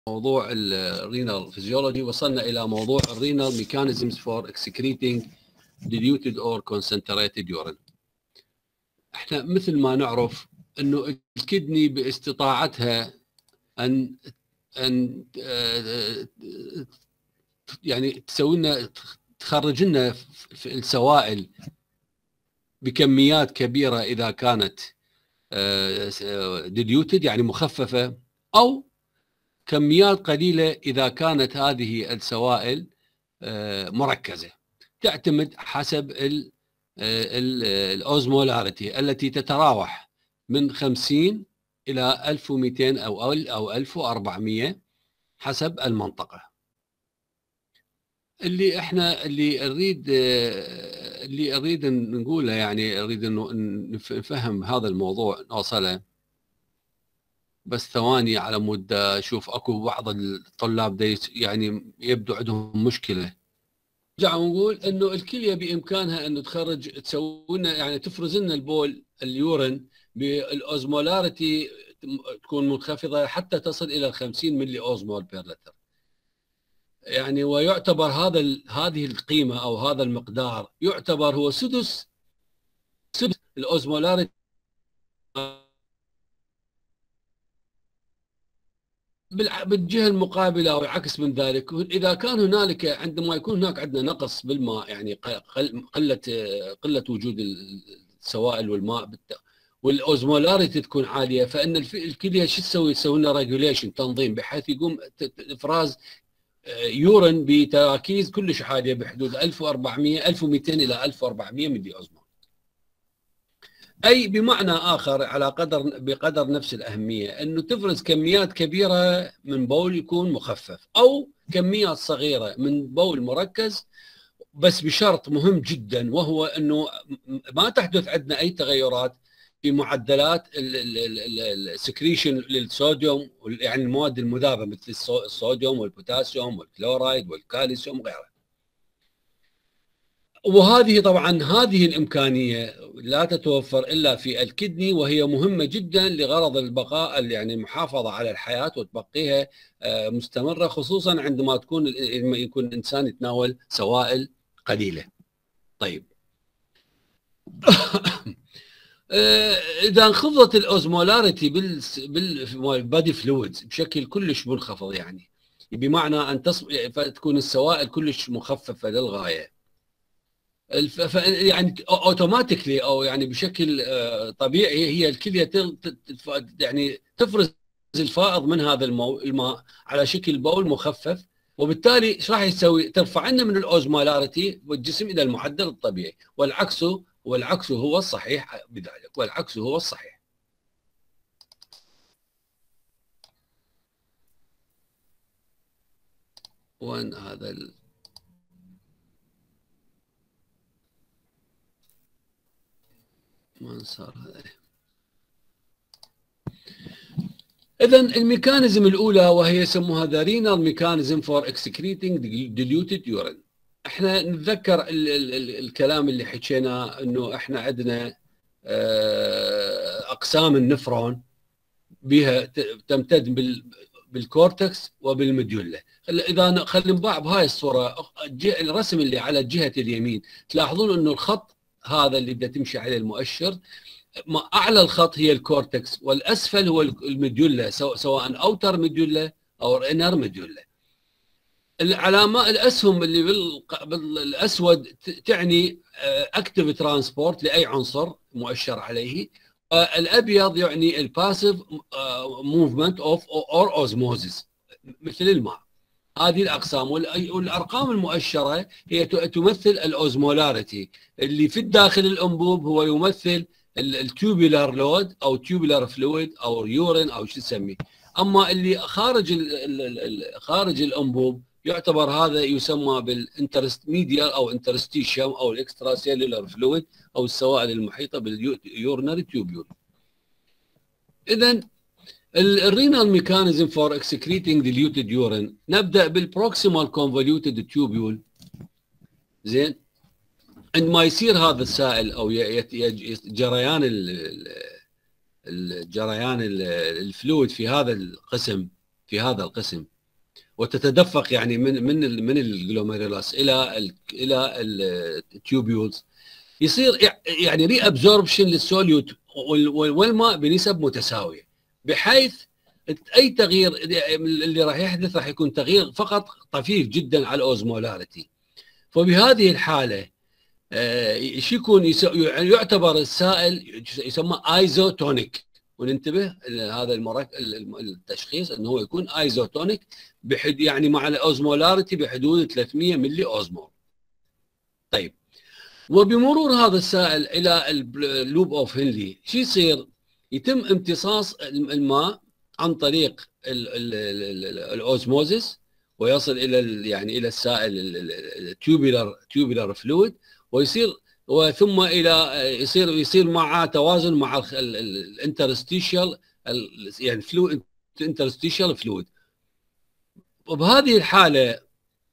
موضوع الرينال فيزيولوجي وصلنا الى موضوع الرينال ميكانيزمز فور اكسكريتنج diluted or concentrated urine. احنا مثل ما نعرف انه الكدني باستطاعتها ان يعني تسوي لنا تخرج لنا في السوائل بكميات كبيره اذا كانت diluted يعني مخففه، او كميات قليله اذا كانت هذه السوائل مركزه. تعتمد حسب الاوزمولاريتي التي تتراوح من 50 الى 1200 او 1400 حسب المنطقه. اللي اريد نقوله، يعني اريد انه نفهم هذا الموضوع نوصله. بس ثواني على مود اشوف اكو بعض الطلاب يعني يبدو عندهم مشكله. نرجع ونقول انه الكليه بامكانها انه تسوي لنا، يعني تفرز لنا البول اليورين بالاوزمولاريتي تكون منخفضه حتى تصل الى 50 ملي اوزمول بير لتر. يعني ويعتبر هذه القيمه او هذا المقدار يعتبر هو سدس الاوزمولاريتي بالجهه المقابله او العكس من ذلك. اذا كان هنالك عندما يكون هناك عندنا نقص بالماء، يعني قله وجود السوائل والماء والاوزمولاريتي تكون عاليه، فان الكليه شو تسوي؟ تسوي لنا ريجوليشن، تنظيم، بحيث يقوم افراز يورين بتراكيز كلش عاليه بحدود 1200 الى 1400 ملي اوزمول. اي بمعنى اخر بقدر نفس الاهميه انه تفرز كميات كبيره من بول يكون مخفف، او كميات صغيره من بول مركز، بس بشرط مهم جدا، وهو انه ما تحدث عندنا اي تغيرات في معدلات السكريشن للصوديوم، يعني المواد المذابه مثل الصوديوم والبوتاسيوم والكلورايد والكالسيوم وغيرها. وهذه طبعا هذه الامكانيه لا تتوفر الا في الكدني، وهي مهمه جدا لغرض البقاء، يعني المحافظه على الحياه وتبقيها مستمره، خصوصا عندما يكون الانسان يتناول سوائل قليله. طيب اذا انخفضت الاوزمولاريتي بالبادي فلويدز بشكل كلش منخفض، يعني بمعنى ان فتكون السوائل كلش مخففه للغايه، يعني اوتوماتيكلي او يعني بشكل طبيعي هي الكليه يعني تفرز الفائض من هذا الماء على شكل بول مخفف، وبالتالي ايش راح يسوي؟ ترفع لنا من الاوزمولاريتي والجسم الى المعدل الطبيعي، والعكس هو الصحيح بذلك، والعكس هو الصحيح. وين هذا ما صار هذا؟ إذن الميكانيزم الأولى وهي يسموها ذا رينال ميكانيزم فور اكسكريتنج ديليوتد يورين. احنا نتذكر الكلام اللي حكيناه انه احنا عندنا اقسام النفرون بها تمتد بالكورتكس وبالمديولا. اذا خلينا نباع بهاي الصوره الرسم اللي على جهه اليمين، تلاحظون انه الخط هذا اللي بدها تمشي عليه المؤشر، اعلى الخط هي الكورتكس والاسفل هو المديولا، سواء اوتر مديولا او انر مديولا. العلامات الاسهم اللي بالاسود تعني اكتيف ترانسبورت لاي عنصر مؤشر عليه، الابيض يعني الباسيف موفمنت اوف اور اوزموزيس مثل الماء. هذه الاقسام، والارقام المؤشره هي تمثل الاوزمولاريتي اللي في الداخل الانبوب، هو يمثل التوبولار لود او تيوبولار فلويد او يورين او شو تسميه. اما اللي خارج الانبوب يعتبر هذا يسمى بالانترستميديال او انترستيشيم او الاكسترا سيلولار فلويد او السوائل المحيطه باليورنري تيوبول. اذا الرينال ميكانيزم فور اكسكريتنج ديليوتد يورين، نبدا بالبروكسيمال كونفوليوتد تيوبول. زين، عندما يصير هذا السائل او جريان الفلويد في هذا القسم وتتدفق يعني من الجلوميرولاس الى التيوبيولز، يصير يعني ري ابزوربشن للسوليوت والماء بنسب متساويه، بحيث اي تغيير اللي راح يحدث راح يكون تغيير فقط طفيف جدا على الاوزمولاريتي. فبهذه الحاله شو يكون يعني يعتبر السائل يسمى ايزوتونيك، وننتبه هذا التشخيص انه هو يكون ايزوتونيك يعني مع الاوزمولاريتي بحدود 300 ملي اوزمول. طيب، وبمرور هذا السائل الى اللوب اوف هنلي شو يصير؟ يتم امتصاص الماء عن طريق الاوزموزيس، ويصل الى يعني الى السائل التيوبولار فلويد، ويصير وثم الى يصير مع توازن مع الانترستيشال يعني فلويد، انترستيشال فلويد. وبهذه الحاله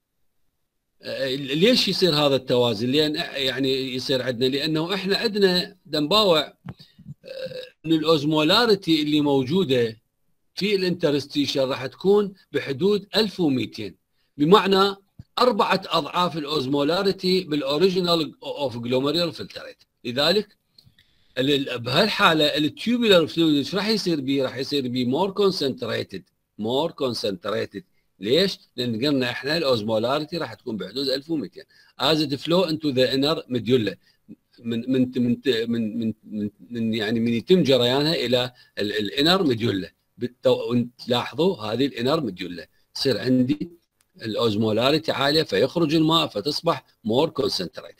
ليش يصير هذا التوازن؟ لان يعني يصير عندنا لانه احنا عندنا دنباوع ان الاوزمولاريتي اللي موجوده في الانترستيشال راح تكون بحدود 1200، بمعنى 4 اضعاف الاوزمولاريتي بالاوريجينال اوف جلوميريال فلتريت. لذلك بهالحاله التيوبولار فلويد ايش راح يصير به؟ راح يصير به مور كونسنتريتد. ليش؟ لان قلنا احنا الاوزمولاريتي راح تكون بحدود 1200 as it flow into the inner medulla، من يعني من يتم جريانها الى الانر ميديولا. تلاحظوا هذه الانر ميديولا يصير عندي الاوزمولاريتي عاليه، فيخرج الماء فتصبح مور كونسنتريتد.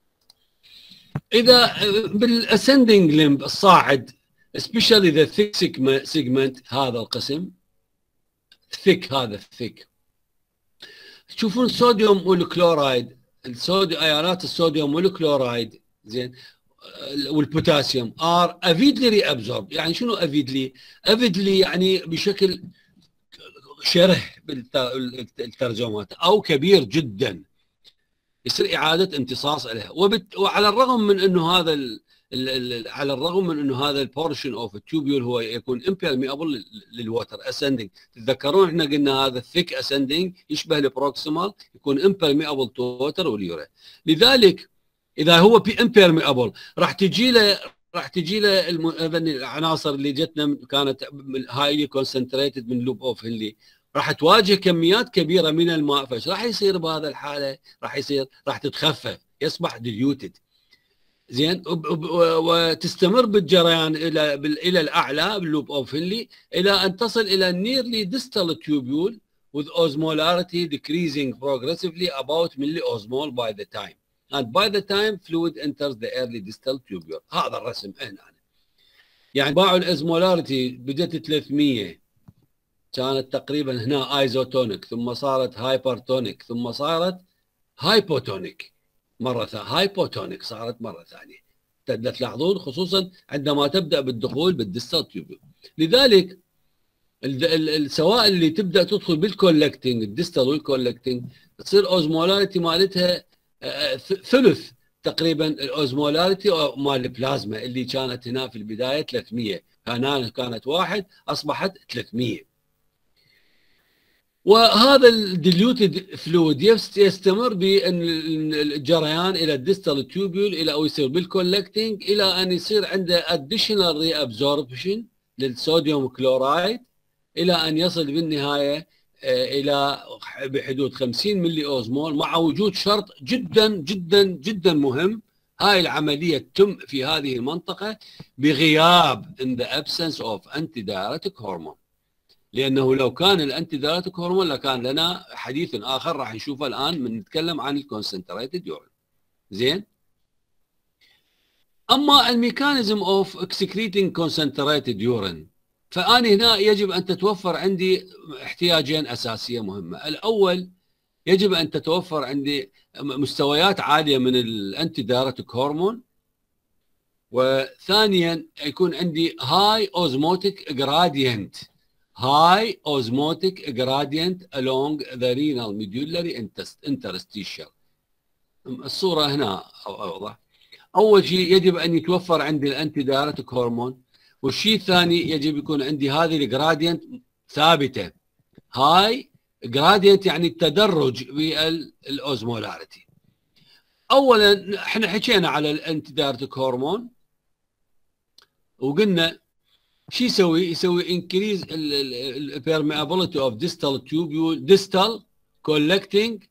اذا بالاسندنج لمب الصاعد especially the thick segment، هذا القسم ثيك، هذا الثيك، تشوفون الصوديوم والكلورايد، ايونات الصوديوم والكلورايد زين والبوتاسيوم ار افيدلي ري ابزورب. يعني شنو افيدلي؟ افيدلي يعني بشكل شره بالترجمات او كبير جدا، يصير اعاده امتصاص لها. وعلى الرغم من انه هذا على الرغم من انه هذا البورشن اوف التوبيول هو يكون امبيرميبل للوتر اسندنج. تتذكرون احنا قلنا هذا الثيك اسندنج يشبه البروكسيمال، يكون امبيرميبل تو ووتر واليورا. لذلك اذا هو امبيرميبل راح تجي له العناصر اللي جتنا كانت هايلي كونسنتريتد من لوب اوف هنلي، راح تواجه كميات كبيره من الماء. فايش راح يصير بهذا الحاله؟ راح تتخفف، يصبح ديليوتد زين، وتستمر بالجريان الى الاعلى باللوب اوف هنلي الى ان تصل الى nearly distal tubule with osmolarity decreasing progressively about milliosmol by the time and by the time fluid enters the early distal tubule. هذا الرسم هنا يعني باعوا الاسمولاريتي بدت 300، كانت تقريبا هنا ايزوتونيك، ثم صارت هايبرتونيك، ثم صارت هايبوتونيك مره ثانيه، هايبوتونيك صارت مره ثانيه. تلاحظون خصوصا عندما تبدا بالدخول بالديستال تيوبول. لذلك السوائل اللي تبدا تدخل بالكولكتنج الديستال والكولكتنج تصير اوزمولاريتي مالتها ثلث تقريبا الاوزمولاريتي مال البلازما اللي كانت هنا في البدايه 300، هنا كانت 1 اصبحت 300. وهذا الديليوتد فلويد يستمر بالجريان الى الديستال تيوبول الى او يصير بالكولكتنج الى ان يصير عنده اديشنال ري ابزوربشن للصوديوم كلورايد الى ان يصل بالنهايه الى بحدود 50 ملي اوزمول، مع وجود شرط جدا جدا جدا مهم. هاي العمليه تتم في هذه المنطقه بغياب in the absence of antidiuretic hormone، لانه لو كان الانتي دايوريتيك هرمون لكان لنا حديث اخر راح نشوفه الان من نتكلم عن الكونسنتريتد يورين. زين، اما الميكانيزم اوف اكسكريتنج كونسنتريتد يورين، فاني هنا يجب ان تتوفر عندي احتياجين اساسيه مهمه. الاول يجب ان تتوفر عندي مستويات عاليه من الانتي دايوريتيك هرمون، وثانيا يكون عندي هاي اوزموتيك جرادينت along the renal medullary interstitial. الصورة هنا أوضح. أول شيء يجب أن يتوفر عندي الأنتي دايوريتيك هرمون، والشيء الثاني يجب يكون عندي هذه الجرادينت ثابتة، هاي جرادينت يعني التدرج بالاوزمولاريتي. اولا احنا حكينا على الانتي دايرتيك هرمون وقلنا شو يسوي؟ يسوي انكريز البيرميابيليتي اوف ديستال تيوبيول، ديستال كولكتنج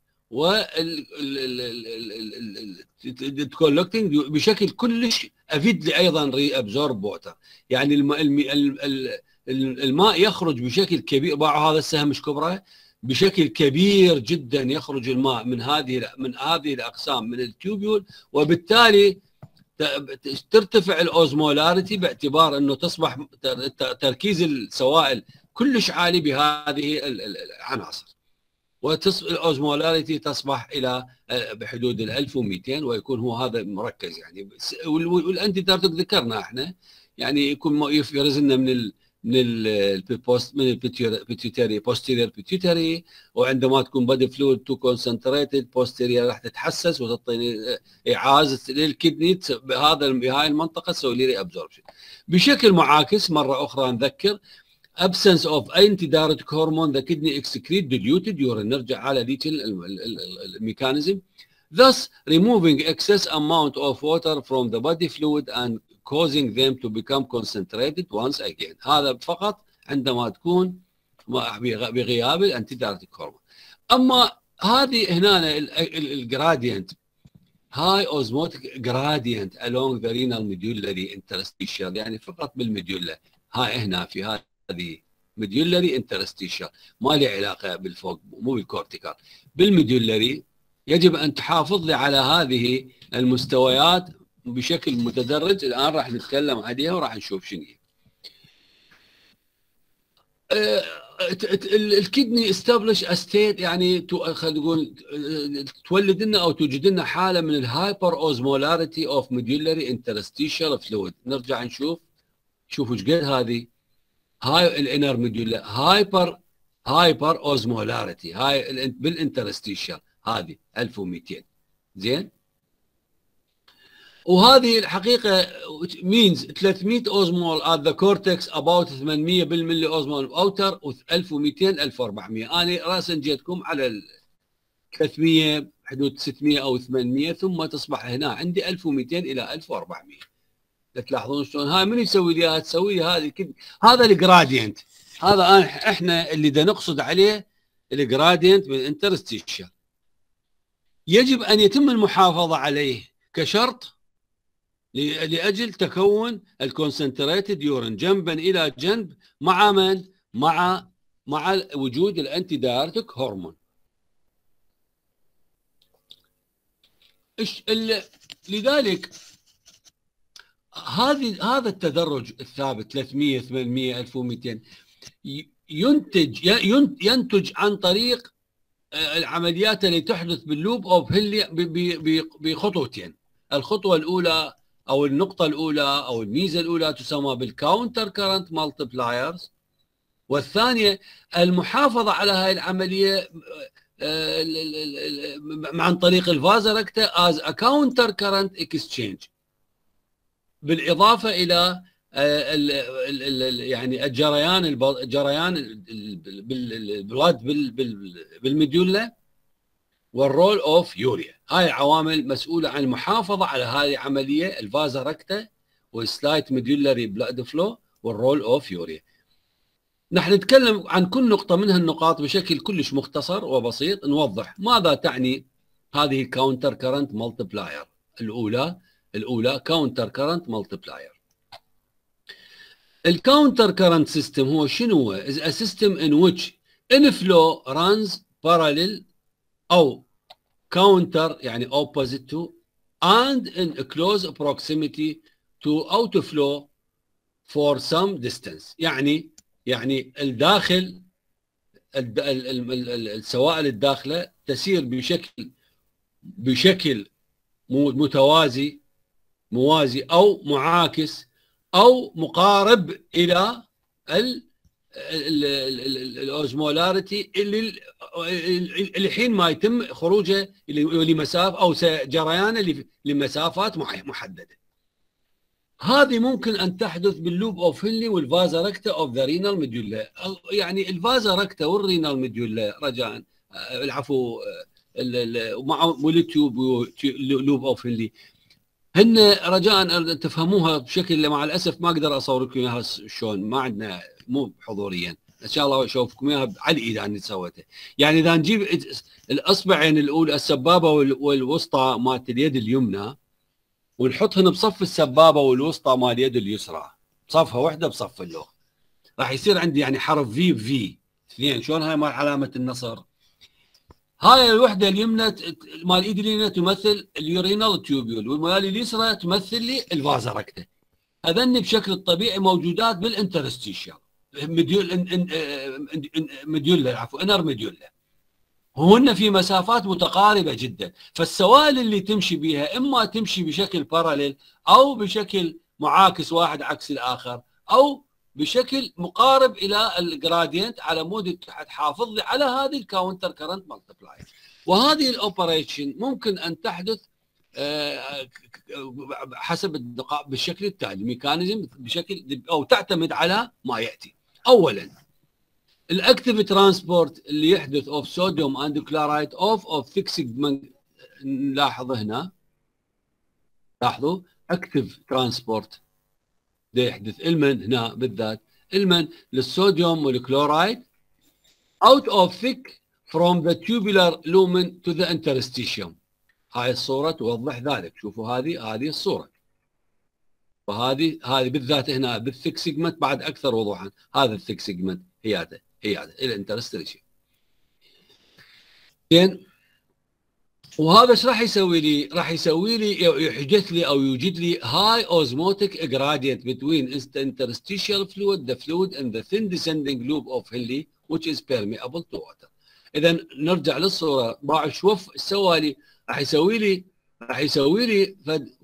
والكولكتنج بشكل كلش افيدلي ايضا ري ابزورب ووتر، يعني الماء يخرج بشكل كبير. باعوا هذا السهم مش كبره، بشكل كبير جدا يخرج الماء من هذه الاقسام من التيوبيول، وبالتالي ترتفع الاوزمولاريتي باعتبار انه تصبح تركيز السوائل كلش عالي بهذه العناصر، والاوزمولاريتي تصبح الى بحدود 1200 ويكون هو هذا مركز يعني. والانتي دايرتيك ذكرنا احنا يعني يكون يفرز لنا من البيتيوتري بوستيريور بيتيوتري، وعندما تكون بادي فلويد تو كونسنتريتد بوستيريور راح تتحسس وتعطيني اعاز للكدني بهاي المنطقه تسوي لي ري ابزوربشن. بشكل معاكس مره اخرى نذكر absence of antidiuretic hormone the kidney excrete diluted urine. نرجع على ذيك الميكانيزم. Thus removing excess amount of water from the body fluid and causing them to become concentrated once again. هذا فقط عندما تكون بغياب الانتيدايرتيك هرمون. اما هذه هنا الجرادينت هاي اوزموتيك جرادينت along the renal medullary interstitial، يعني فقط بالميديولا. هاي هنا في هذه ميديولاري انترستيشال، ما له علاقه بالفوق مو بالكورتيكال. بالميديولاري يجب ان تحافظ لي على هذه المستويات بشكل متدرج. الان راح نتكلم عليها وراح نشوف شنو هي. الكدني استبلش استيت، يعني خلينا نقول تولد لنا او توجد لنا حاله من الهايبر اوزمولاريتي اوف ميديولاري انترستيشال فلويد. نرجع نشوف، شوفوا ايش قد هذه هاي الانر ميديولا هايبر اوزمولاريتي، هاي بالانترستيشال هذه 1200 زين. وهذه الحقيقه means 300 اوزمول at the cortex about 800 بالملي اوزمول اوتر و1200 1400. انا راسا جيتكم على 300 حدود 600 او 800 ثم تصبح هنا عندي 1200 الى 1400. تلاحظون شلون هاي من يسوي لي؟ تسوي لي هذه هذا الجرادينت. هذا احنا اللي دا نقصد عليه الجرادينت بالانترستيشال. يجب ان يتم المحافظه عليه كشرط لاجل تكون الكونسنتريتد يورين جنبا الى جنب مع من؟ مع وجود الانتي دايرتيك هرمون. لذلك هذا التدرج الثابت 300 800 1200 ينتج عن طريق العمليات اللي تحدث باللوب اوف هيلي بخطوتين. الخطوه الاولى او النقطه الاولى او الميزه الاولى تسمى بالكاونتر كارنت مالتبلايرز، والثانيه المحافظه على هذه العمليه عن طريق الفازاركتا از ا كاونتر كارنت اكسشينج، بالاضافه الى يعني جريان البلاد بالميدولا والرول اوف يوريا. هاي عوامل مسؤوله عن المحافظه على هذه العمليه الفازاركتا والسلايت ميدولاري بلاد فلو والرول اوف يوريا. نحن نتكلم عن كل نقطه من هالنقاط بشكل كلش مختصر وبسيط، نوضح ماذا تعني هذه الكاونتر كارنت مالتبلاير. الاولى كاونتر كارنت مالتبلاير. الكاونتر كارنت سيستم هو شنو هو؟ is a system in which inflow runs parallel او counter يعني opposite to and in a close proximity to outflow for some distance. يعني الداخل السوائل الداخله تسير بشكل موازي او معاكس او مقارب الى الاوزمولاريتي اللي الحين ما يتم خروجه لمسافه او جريانه لمسافات محدده. هذه ممكن ان تحدث باللوب اوف هنلي والفازا ركتا اوف ذا رينال ميديولا. يعني الفازا ركتا والرينال ميديولا رجاء العفو مع والتيوب لوب اوف هنلي هن رجاء تفهموها بشكل، مع الاسف ما اقدر اصور لكم اياها شلون، ما عندنا مو حضوريا، ان شاء الله اشوفكم اياها على الايد اني سويتها. يعني اذا نجيب الاصبعين الاولى السبابه والوسطى مالت اليد اليمنى ونحطهن بصف السبابه والوسطى مال اليد اليسرى، صفها واحده بصف اللوغ، راح يصير عندي يعني حرف في اثنين. شلون هاي مال علامه النصر؟ هاي الوحده اليمنى مال الايد اليمنى تمثل اليورينال تيوبيول، والمال اليسرى تمثل لي الفازا ركتا. هذني بشكل الطبيعي موجودات بالانترستيشيال مديولا، عفوا انر مديولا، وهن في مسافات متقاربه جدا. فالسوائل اللي تمشي بها اما تمشي بشكل باراليل او بشكل معاكس واحد عكس الاخر، او بشكل مقارب الى الجرادينت على مود تحافظ لي على هذه الكاونتر كرنت مالتبلاير. وهذه الاوبريشن ممكن ان تحدث حسب الدقائق بالشكل التالي، ميكانيزم بشكل او تعتمد على ما ياتي. اولا الاكتيف ترانسبورت اللي يحدث اوف صوديوم اند كلورايد اوف ثيك سيجمنت. نلاحظ هنا، لاحظوا اكتيف ترانسبورت ده يحدث المن هنا بالذات، المن للصوديوم والكلورايد out of thick from the tubular lumen to the interstitium. هاي الصورة توضح ذلك. شوفوا هذه الصورة، وهذه بالذات هنا بالثيك سيجمنت بعد أكثر وضوحا. هذا الثيك سيجمنت هي هذا الانترستيشن. زين، وهذا ايش راح يسوي لي؟ راح يسوي لي يحدث لي او يوجد لي high osmotic gradient between interstitial fluid, the fluid and the thin descending loop of Henle which is permeable to water. اذا نرجع للصوره، باع شوف ايش سوى لي؟ راح يسوي لي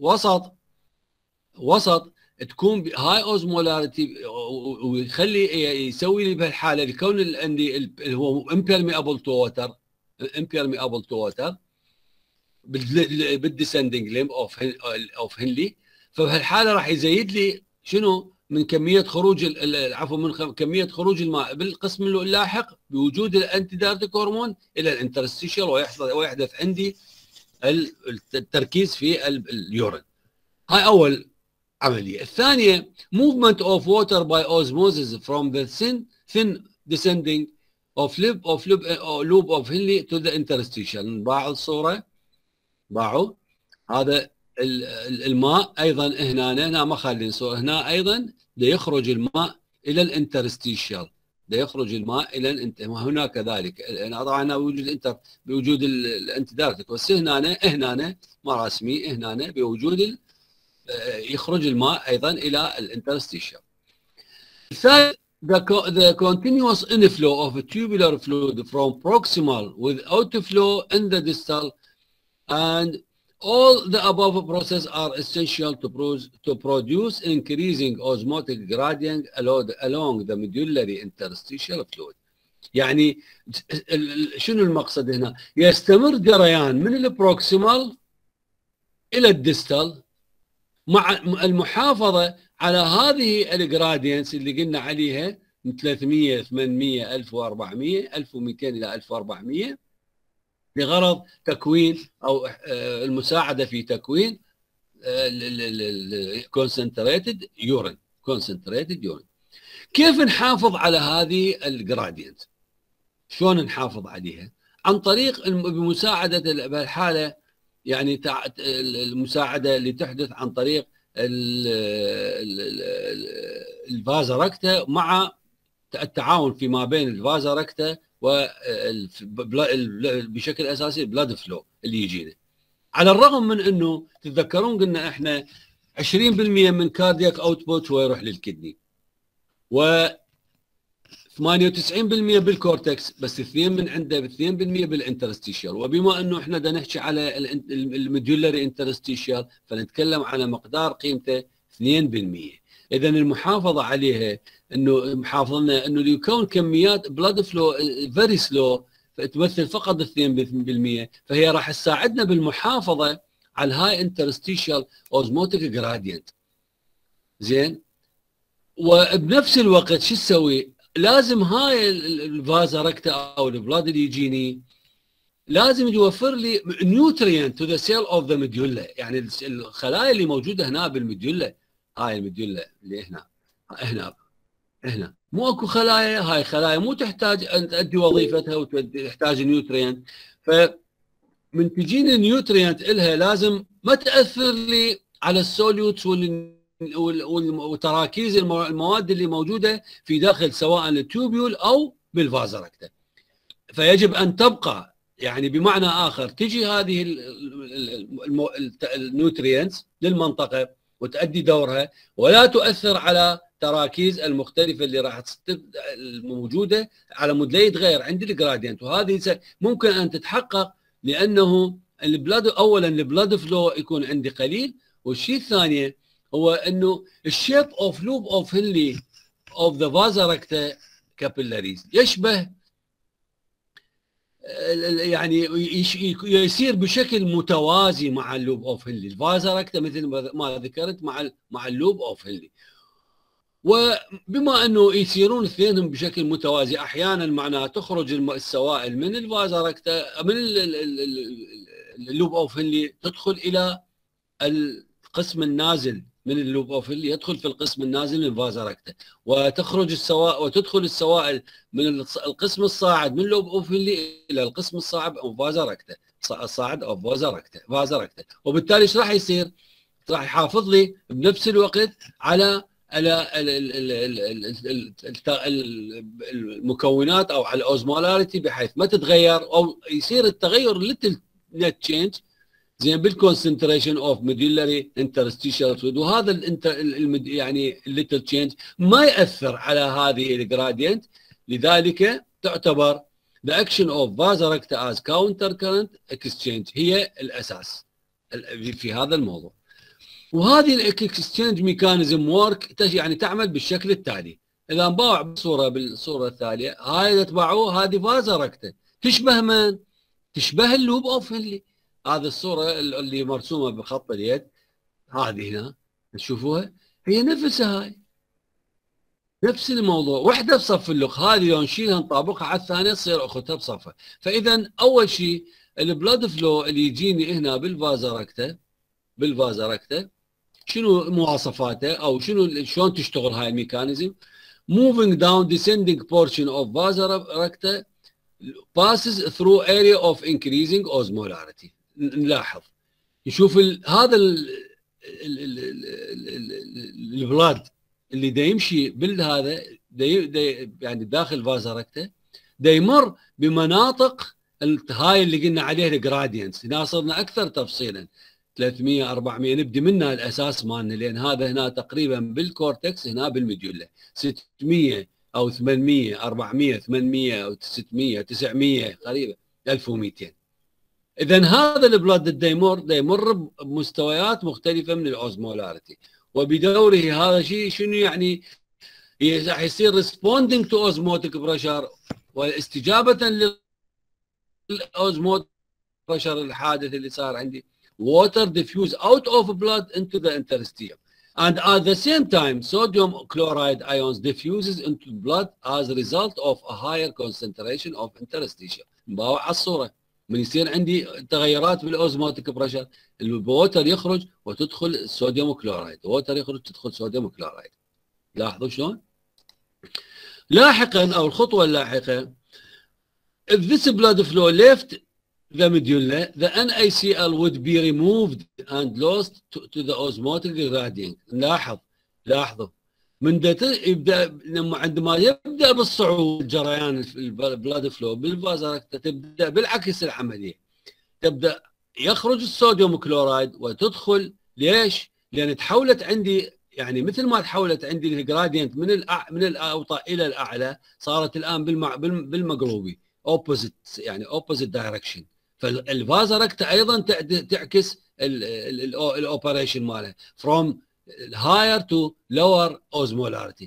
وسط تكون هاي اوزمولاريتي، ويخلي يسوي لي بهالحاله الكون عندي اللي هو impermeable to water بالديسندنج ليم اوف هنلي. فبهالحاله راح يزيد لي شنو؟ من كميه خروج من كميه خروج الماء بالقسم اللاحق بوجود الانتيدارتيك هرمون الى الانترستيشال، ويحدث عندي التركيز في اليورين. هاي اول عمليه. الثانيه movement of water by osmosis from the thin descending loop of Henle to the interstitial. باعوا الصوره، باعوا هذا الماء ايضا هنا ما خالين صوره، هنا ايضا يخرج الماء الى الانترستيشال، يخرج الماء الى هنا كذلك. طبعا بوجود الانتدارتيك، بس هنا مراسمي هنا بوجود يخرج الماء ايضا الى الانترستيشال. الثالث the continuous inflow of a tubular fluid from proximal with outflow in the distal, and all the above processes are essential to produce increasing osmotic gradient along the medullary interstitial fluid. يعني شنو المقصد هنا؟ يستمر جريان من البروكسيمال الى الديستال مع المحافظه على هذه الجرادينتس اللي قلنا عليها من 300 800 1400 1200 الى 1400 لغرض تكوين او المساعده في تكوين concentrated urine. كيف نحافظ على هذه الجرادينت؟ شلون نحافظ عليها؟ عن طريق بمساعده بهالحاله، يعني المساعده اللي تحدث عن طريق الفازا ركتا، مع التعاون فيما بين الفازا ركتا بشكل اساسي البلاد فلو اللي يجينا. على الرغم من انه تتذكرون قلنا احنا 20% من كاردياك اوتبوت هو يروح للكدني، و 98% بالكورتكس، بس 2 من عنده 2% بالانترستيشال. وبما انه احنا بدنا نحكي على الميدولاري انترستيشال فنتكلم على مقدار قيمته 2%. اذا المحافظه عليها انه محافظنا انه يكون كميات بلاد فلو فيري سلو فتمثل فقط 2%، فهي راح تساعدنا بالمحافظه على الهاي انترستيشال اوزموتيك جرادينت. زين. وبنفس الوقت شو تسوي؟ لازم هاي الفازا ركتا او البلاد اللي يجيني لازم يوفر لي نيوترينت تو ذا سيل اوف ذا ميديولا، يعني الخلايا اللي موجوده هنا بالميديولا، هاي الميديولا اللي هنا مو اكو خلايا، هاي خلايا مو تحتاج ان تؤدي وظيفتها وتحتاج نيوترينت، فمن تجيني نيوترينت الها لازم ما تاثر لي على السوليوتس وتراكيز المواد اللي موجوده في داخل سواء التوبيول او بالفازركتا، فيجب ان تبقى، يعني بمعنى اخر تجي هذه النيوترينتس للمنطقه وتؤدي دورها ولا تؤثر على تراكيز المختلفه اللي راح الموجوده على مود لا يتغير عندي الجرادينت، وهذه ممكن ان تتحقق لانه البلاد اولا البلاد فلو يكون عندي قليل، والشيء الثاني هو انه الشيب اوف لوب اوف هنلي اوف ذا فازا كابيلاريز يشبه، يعني يصير بشكل متوازي مع اللوب اوف هنلي، الفازا مثل ما ذكرت مع اللوب اوف هنلي، وبما انه يصيرون اثنينهم بشكل متوازي احيانا معناها تخرج السوائل من الفازا من اللوب اوف هنلي تدخل الى القسم النازل من اللوب اوف هنلي، يدخل في القسم النازل من الفازا وتخرج السوائل وتدخل السوائل من القسم الصاعد من اللوب اوف هنلي الى القسم الصاعد او فازا الصاعد او فازا وبالتالي ايش راح يصير؟ راح يحافظ لي بنفس الوقت على المكونات او على الاوزمولاريتي بحيث ما تتغير او يصير التغير ليتل نت تشينج زين بالكونسنتريشن اوف ميديولاري انترستيشال فلويد، وهذا يعني الليتل تشينج ما ياثر على هذه الجرادينت، لذلك تعتبر the action of vasorecta as counter current exchange هي الاساس في هذا الموضوع. وهذه الاكسشينج ميكانيزم ورك يعني تعمل بالشكل التالي، اذا نباوع بالصوره التاليه هاي تبعوه هذه فازا تشبه من؟ تشبه اللوب اوف هنلي، هذه الصوره اللي مرسومه بخط اليد هذه هنا تشوفوها هي نفسها، هاي نفس الموضوع، وحده بصف اللق، هذه لو نشيلها نطابقها على الثانيه تصير اختها بصفها. فاذا اول شيء البلاد فلو اللي يجيني هنا بالفازا شنو مواصفاته او شلون تشتغل هاي الميكانيزم؟ moving down descending portion of vasa recta passes through area of increasing osmolarity. نلاحظ نشوف هذا البلاد اللي دا يمشي بالهذا يعني داخل فازا ركتا دا يمر بمناطق هاي اللي قلنا عليها الجرادينتس، هنا صرنا اكثر تفصيلا 300 400 نبدي منها الاساس مالنا، لان هذا هنا تقريبا بالكورتكس هنا بالميديولا 600 او 800 400 800 او 600 900 قريبا 1200. اذا هذا البلاد دا يمر بمستويات مختلفه من الاوزمولاريتي، وبدوره هذا شيء شنو يعني؟ راح يصير ريسبوندينج تو اوزموتيك بريشر، واستجابه للاوزموتيك بريشر الحادث اللي صار عندي water diffuse out of blood into the interstitium, and at the same time sodium chloride ions diffuses into blood as a result of a higher concentration of interstitium. نباوع على الصوره من يصير عندي تغيرات بالاوزموتيك بريشر الووتر يخرج وتدخل الصوديوم كلورايد، الووتر يخرج تدخل صوديوم كلورايد. لاحظوا شلون؟ لاحقا او الخطوه اللاحقه if this blood flow left the medulla the NaCl would be removed and lost to the osmotic gradient. لاحظوا من يبدا عندما يبدا بالصعود جريان البلاد فلو بالفازا تبدا بالعكس العمليه، تبدا يخرج الصوديوم كلورايد وتدخل. ليش؟ لان تحولت عندي يعني مثل ما تحولت عندي الجرادينت من الاوطى الى الاعلى صارت الان بالمقلوبي اوبوزيت، يعني اوبوزيت دايركشن، فالفازا ركتا ايضا تعكس الاوبريشن ماله from higher to lower osmolarity،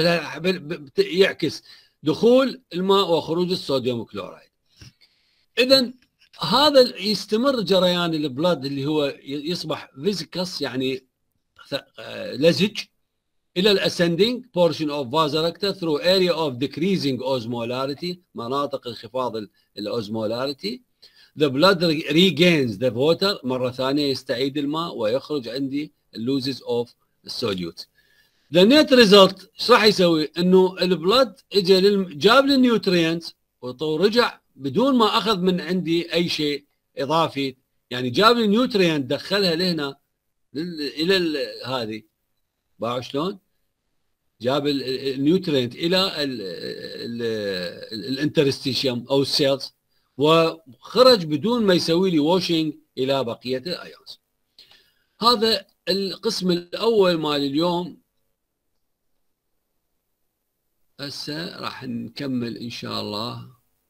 فيعكس دخول الماء وخروج الصوديوم كلورايد. اذا هذا يستمر جريان البلاد اللي هو يصبح فيزيكس يعني لزج الى الاسcending portion of vasorector through area of decreasing osmolarity، مناطق انخفاض الاوزمولاريتي. the blood regains the water، مره ثانيه يستعيد الماء ويخرج عندي loses of solute. the net result ايش راح يسوي؟ انه البلد اجى جاب لي النيوترينت ورجع بدون ما اخذ من عندي اي شيء اضافي، يعني جاب لي نيوترينت دخلها لهنا الى هذه، باعوا شلون؟ جاب النيوترينت الى الانترستيشيوم او السيلز وخرج بدون ما يسوي لي واشنج الى بقيه الايونز. هذا القسم الاول مال اليوم. هسه راح نكمل ان شاء الله.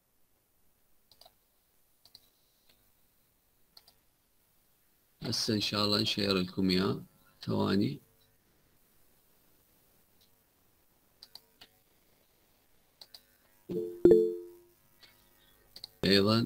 هسه ان شاء الله نشير لكم اياه ثواني. ايضا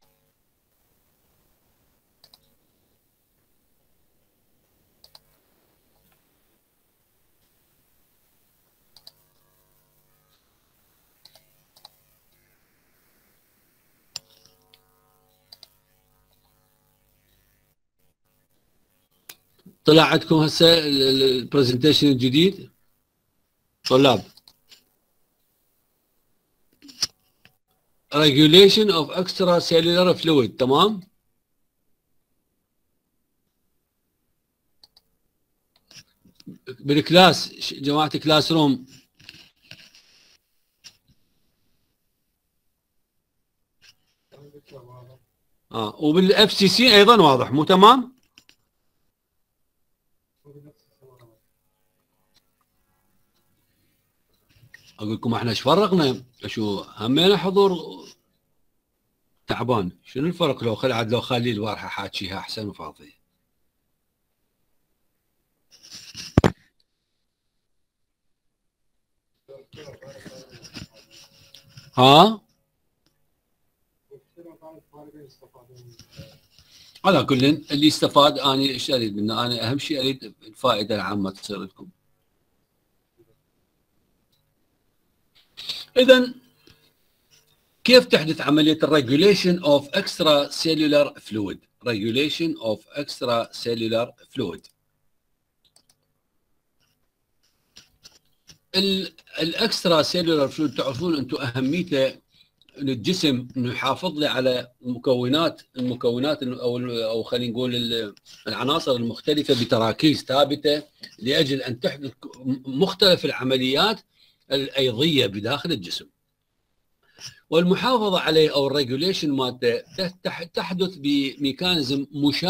طلع عندكم هسه البرزنتيشن الجديد طلاب؟ regulation of extracellular fluid، تمام؟ بالكلاس جماعة كلاس روم وبالاف سي سي ايضا واضح مو تمام؟ اقول لكم احنا ايش فرقنا؟ شو همينا حضور تعبان، شنو الفرق لو لو خلي البارحه حاكيها احسن وفاضيه. ها؟ على كل اللي استفاد انا ايش اريد منه؟ انا اهم شيء اريد الفائده العامه تصير لكم. اذا كيف تحدث عمليه الريجوليشن اوف اكسترا سيلولار فلويد؟ ريجوليشن اوف اكسترا سيلولار فلويد. الاكسترا سيلولار فلويد تعرفون انتم اهميته للجسم انه يحافظ لي على المكونات او خلينا نقول العناصر المختلفه بتراكيز ثابته لاجل ان تحدث مختلف العمليات الايضيه بداخل الجسم. والمحافظه عليه او الريجوليشن مالته تحدث بميكانيزم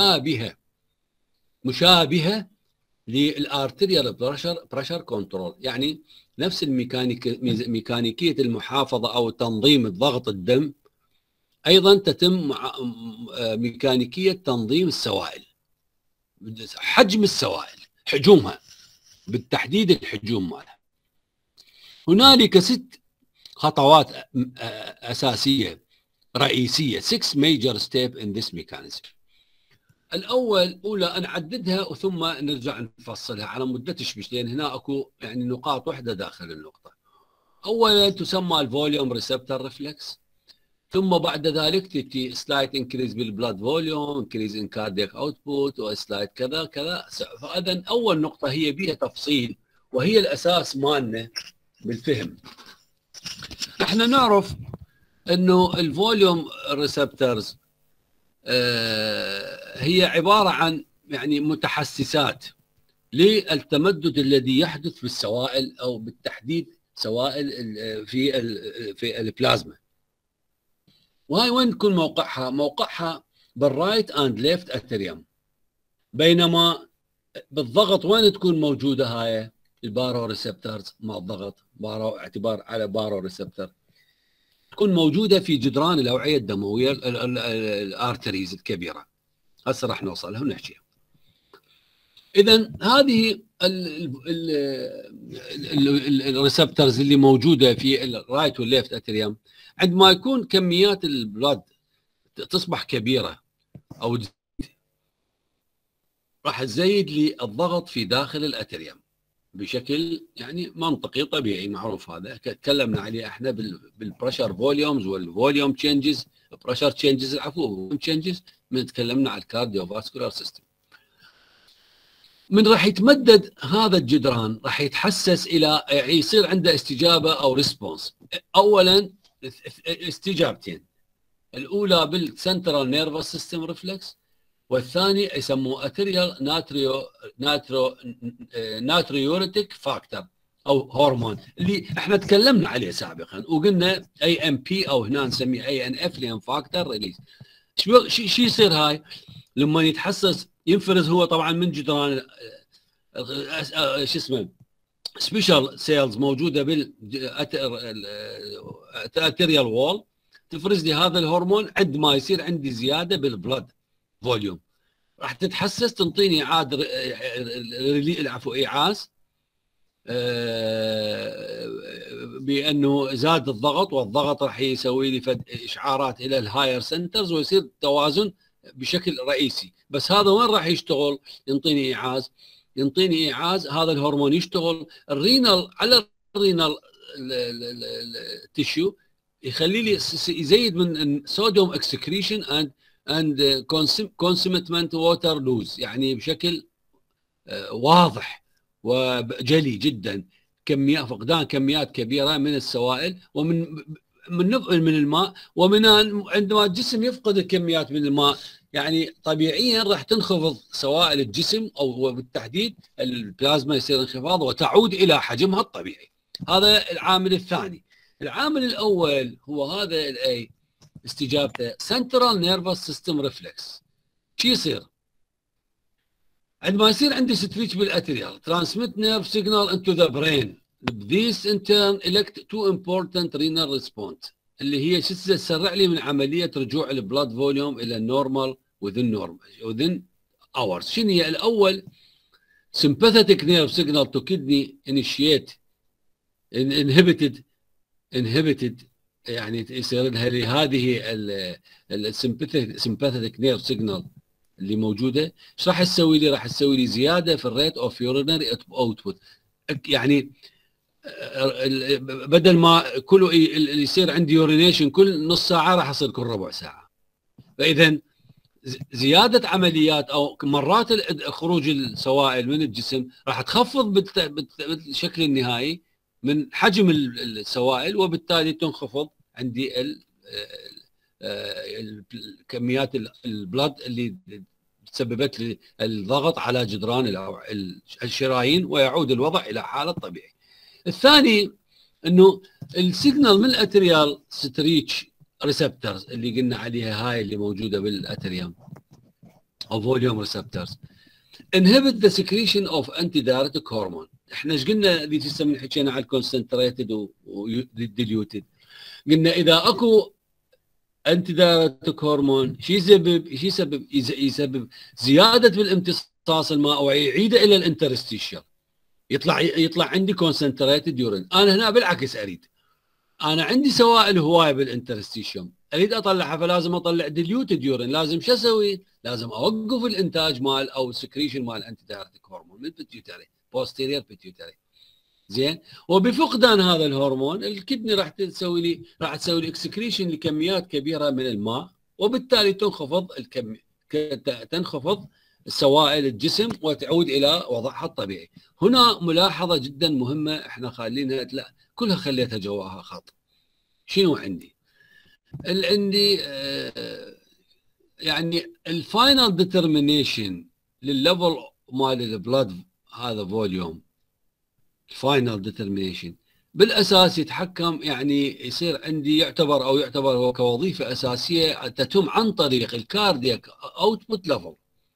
مشابهه للارتريال بريشر كنترول، يعني نفس ميكانيكيه المحافظه او تنظيم الضغط الدم، ايضا تتم مع ميكانيكيه تنظيم السوائل، حجم السوائل، حجومها بالتحديد، الحجوم مالها. هنالك 6 خطوات اساسيه رئيسيه، 6 major steps in this mechanism. اولى نعددها ثم نرجع نفصلها على مده تشبيش، لان هنا اكو يعني نقاط وحده داخل النقطه. اولا تسمى الفوليوم ريسبتور ريفلكس، ثم بعد ذلك تجي سلايت انكريز بالبلاد فوليوم، انكريز ان كاردياك اوتبوت، وسلايت كذا كذا. فاذا اول نقطه هي بها تفصيل وهي الاساس مالنا بالفهم. احنا نعرف انه الفوليوم ريسبتورز هي عباره عن يعني متحسسات للتمدد الذي يحدث في السوائل او بالتحديد سوائل في البلازما. وهاي وين تكون موقعها؟ موقعها بالرايت اند ليفت اتريوم. بينما بالضغط وين تكون موجوده هاي؟ البارو ريسبتورز مع الضغط، بارو اعتبار على بارو ريسبتور، تكون موجوده في جدران الاوعيه الدمويه الارتريز الكبيره. هسه راح نوصلها ونحكيها. اذا هذه الريسبتورز اللي موجوده في الرايت والليفت اتريوم، عندما يكون كميات البلاد تصبح كبيره او راح تزيد لي الضغط في داخل الاتريوم. بشكل يعني منطقي طبيعي معروف. هذا تكلمنا عليه احنا بالبريشر فوليومز والفوليوم تشينجز، بريشر تشينجز العفو تشينجز، من تكلمنا على الكارديو فاسكولار سيستم. من راح يتمدد هذا الجدران راح يتحسس الى يعني يصير عنده استجابه او ريسبونس. اولا استجابتين، الاولى بالسنترال نيرفس سيستم ريفلكس، والثاني يسموه اتريال ناتريوريتيك فاكتور او هرمون اللي احنا تكلمنا عليه سابقا وقلنا اي ام بي او هنا نسميه اي ان اف لان فاكتور ريليز. شو يصير هاي لما يتحسس؟ ينفرز هو طبعا من جدران شو اسمه سبيشال سيلز موجوده بالاتريال وول، تفرز لي هذا الهرمون. عندما يصير عندي زياده بالبلد فوليوم راح تتحسس تنطيني عاد العفو ايعاز بانه زاد الضغط، والضغط راح يسوي لي اشعارات الى الهاير سنترز ويصير توازن بشكل رئيسي. بس هذا وين راح يشتغل؟ ينطيني ايعاز، هذا الهرمون يشتغل الرينال على الرينال تيشو، يخلي لي يزيد من صوديوم اكسكريشن اند كونسومتمنت ووتر لوز، يعني بشكل واضح وجلي جدا فقدان كميات كبيره من السوائل ومن من الماء. ومن عندما الجسم يفقد الكميات من الماء يعني طبيعيا راح تنخفض سوائل الجسم او بالتحديد البلازما، يصير انخفاض وتعود الى حجمها الطبيعي. هذا العامل الثاني. العامل الاول هو هذا الاي استجابته سنترال نيرفس سيستم ريفلكس. شو يصير؟ عندما يصير عندي ستريتش بالاتريال transmit nerve signal into the brain. These in turn elect two important renal response اللي هي شو تسرع لي من عمليه رجوع البلاد فوليوم الى النورمال within hours. شنو هي؟ الاول sympathetic nerve signal to kidney initiate inhibited يعني يصير لها هذه السمباثيك نيرف سيجنال اللي موجوده. ايش راح تسوي لي؟ راح تسوي لي زياده في الريت اوف يورينري اوتبوت، يعني بدل ما كل يصير عندي يورينيشن كل نص ساعه راح يصير كل ربع ساعه. فاذا زياده عمليات او مرات خروج السوائل من الجسم راح تخفض بالشكل النهائي من حجم السوائل، وبالتالي تنخفض عندي كميات البلد اللي تسببت لي الضغط على جدران الشرايين ويعود الوضع الى حاله طبيعي. الثاني انه السيجنال من الاتريال ستريتش ريسبتورز اللي قلنا عليها هاي اللي موجوده بالاتريوم او فوليوم ريسبتورز inhibit the secretion of antidiuretic hormone. احنا ايش قلنا اللي تسمى حكينا على الكونسنتريتد والديليوتد؟ قلنا اذا اكو انتيدايرتيك هرمون شو يسبب زياده بالامتصاص الماء ويعيده الى الانترستيشيال، يطلع عندي كونسنتريتد يورين. انا هنا بالعكس اريد، انا عندي سوائل هوايه بالانترستيشيوم اريد اطلعها، فلازم اطلع ديليوتد يورين. لازم شو اسوي؟ لازم اوقف الانتاج مال او السكريشن مال الانتيدايرتيك هرمون من البيتيوتري بوستيريور بيتيوتري. زين، وبفقدان هذا الهرمون الكدني راح تسوي لي اكسكريشن لكميات كبيره من الماء، وبالتالي تنخفض السوائل الجسم وتعود الى وضعها الطبيعي. هنا ملاحظه جدا مهمه احنا خالينها، لا كلها خليتها جواها خط. شنو عندي؟ عندي يعني الفاينل ديترمينيشن للليفل مال البلاد هذا فوليوم، الفاينل ديترمينيشن بالاساس يتحكم، يعني يصير عندي يعتبر هو كوظيفه اساسيه تتم عن طريق الكاردياك اوتبوت ليفل.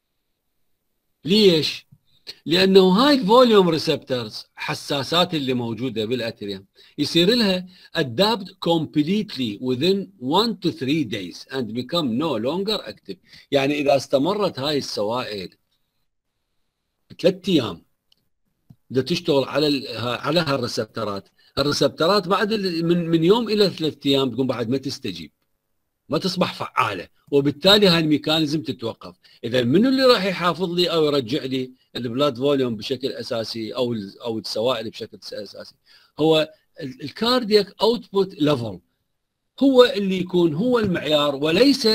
ليش؟ لانه هاي الفوليوم ريسبتورز حساسات اللي موجوده بالاتريوم يصير لها adapt completely within 1 to 3 days and become no longer active. يعني اذا استمرت هاي السوائل 3 ايام بدها تشتغل على هالريسبتورات، الريسبتورات بعد من يوم الى 3 ايام تقوم بعد ما تستجيب. ما تصبح فعاله، وبالتالي هاي الميكانيزم تتوقف. اذا منو اللي راح يحافظ لي او يرجع لي البلاد فوليوم بشكل اساسي او السوائل بشكل اساسي؟ هو الكاردياك اوتبوت ليفل، هو اللي يكون هو المعيار، وليس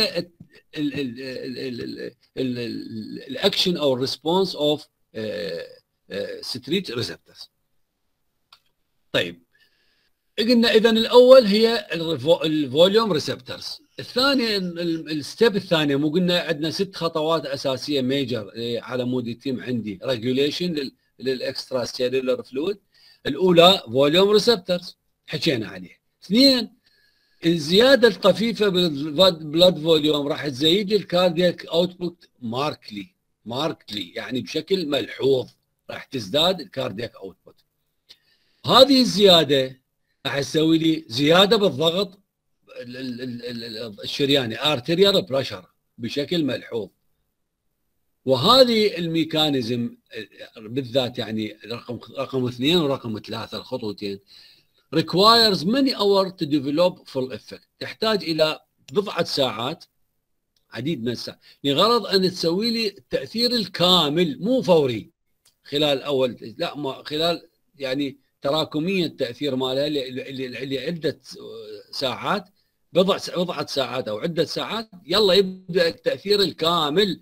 الاكشن او الريسبونس اوف ستريت ريسبتورز. طيب قلنا اذا الاول هي الفوليوم ريسبتورز. الثانيه الستيب الثانيه، مو قلنا عندنا 6 خطوات اساسيه ميجر على مود يتم عندي ريجوليشن للاكسترا سيلولر فلويد. الاولى فوليوم ريسبتورز حكينا عليه. اثنين، الزياده الطفيفه بالبلاد فوليوم راح تزيد الكاردياك اوتبوت ماركلي يعني بشكل ملحوظ راح تزداد الكاردياك اوتبوت. هذه الزياده راح تسوي لي زياده بالضغط الشرياني ارتريال بريشر بشكل ملحوظ. وهذه الميكانيزم بالذات يعني رقم 2 ورقم 3 الخطوتين requires many hours to develop full effect، تحتاج الى بضعه ساعات، عديد من الساعات، لغرض ان تسوي لي التاثير الكامل، مو فوري خلال اول، لا ما خلال يعني تراكميه التاثير مالها لعده ساعات، بضعه ساعات او عده ساعات، يلا يبدا التاثير الكامل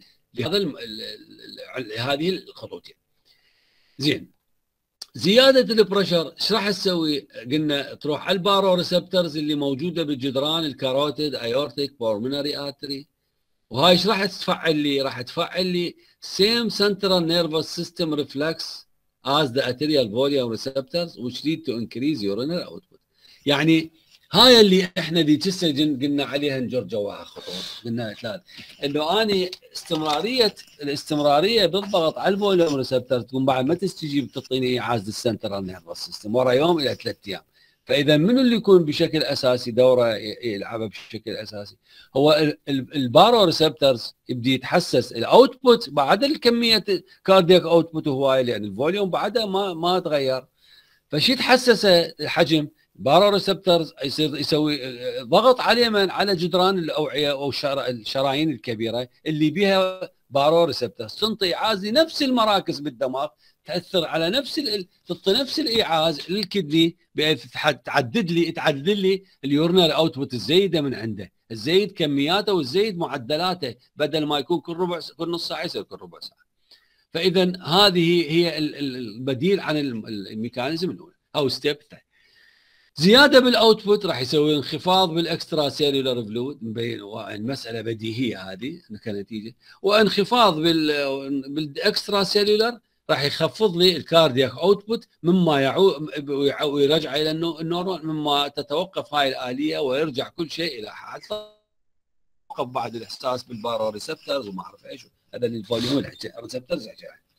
لهذه الخطوتين. زين، زياده البريشر ايش راح تسوي؟ قلنا تروح على البارو ريسبتورز اللي موجوده بالجدران الكاروتيد ايورتيك بورمينري اتري، وهاي ايش راح تفعل لي؟ راح تفعل لي same central nervous system reflex as the arterial volume receptors which lead to increase urinary output. يعني هاي اللي احنا ذيك قلنا عليها نجر جواها خطوط، قلنا ثلاث، انه اني الاستمراريه بالضغط على الفوليوم ريسبتور تكون بعد ما تستجيب تعطيني ايعاز السنترال نيرفس سيستم ورا يوم الى 3 ايام. فاذا منو اللي يكون بشكل اساسي دوره يلعبها بشكل اساسي؟ هو البارو ريسبتورز يبدي يتحسس الاوتبوت بعد الكميه كاردياك اوتبوت هواي، لان الفوليوم بعدها ما تغير، فشي يتحسسه الحجم. بارو ريسبتورز يصير يسوي ضغط على اليمن على جدران الاوعيه او الشرايين الكبيره اللي بها بارو ريسبتورز، تنطي ايعاز لنفس المراكز بالدماغ، تاثر على تعطي نفس الايعاز للكدني بحيث تعدد لي اليورنال اوتبوت الزايده من عنده، تزيد كمياته وتزيد معدلاته، بدل ما يكون كل نص ساعه يصير كل ربع ساعه. فاذا هذه هي البديل عن الميكانيزم الاولى او ستيب الثاني. زياده بالاوتبوت راح يسوي انخفاض بالاكسترا سيلولر فلويد، مبين المساله بديهيه هذه كنتيجه، وانخفاض بالاكسترا سيلولر راح يخفض لي الكاردياك اوتبوت، مما ويرجع الى النورمال، مما تتوقف هاي الاليه ويرجع كل شيء الى حالته، توقف بعد الاحساس بالبارو ريسبتورز وما اعرف ايش، هذا الفوليوم ريسبتورز.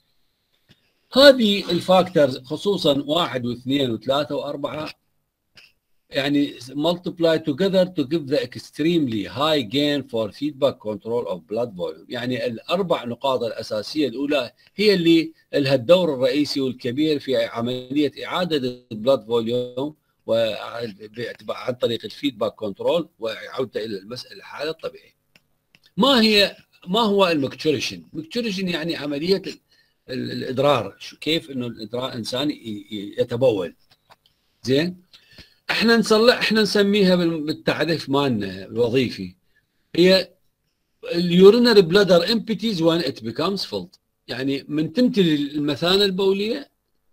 هذه الفاكتورز خصوصا 1 و2 و3 و4 يعني multiply together to give the extremely high gain for feedback control of blood volume. يعني الاربع نقاط الاساسيه الاولى هي اللي لها الدور الرئيسي والكبير في عمليه اعاده البلاد فوليوم عن طريق الفيدباك كنترول وعودته الى الحاله الطبيعيه. ما هو المكتوريشن؟ المكتوريشن يعني عمليه الادرار، كيف انه الانسان يتبول. زين، احنا نسميها بالتعريف مالنا الوظيفي هي اليورينري بلادر امبتيز وان ات بيكامز فولد، يعني من تمتلي المثانه البوليه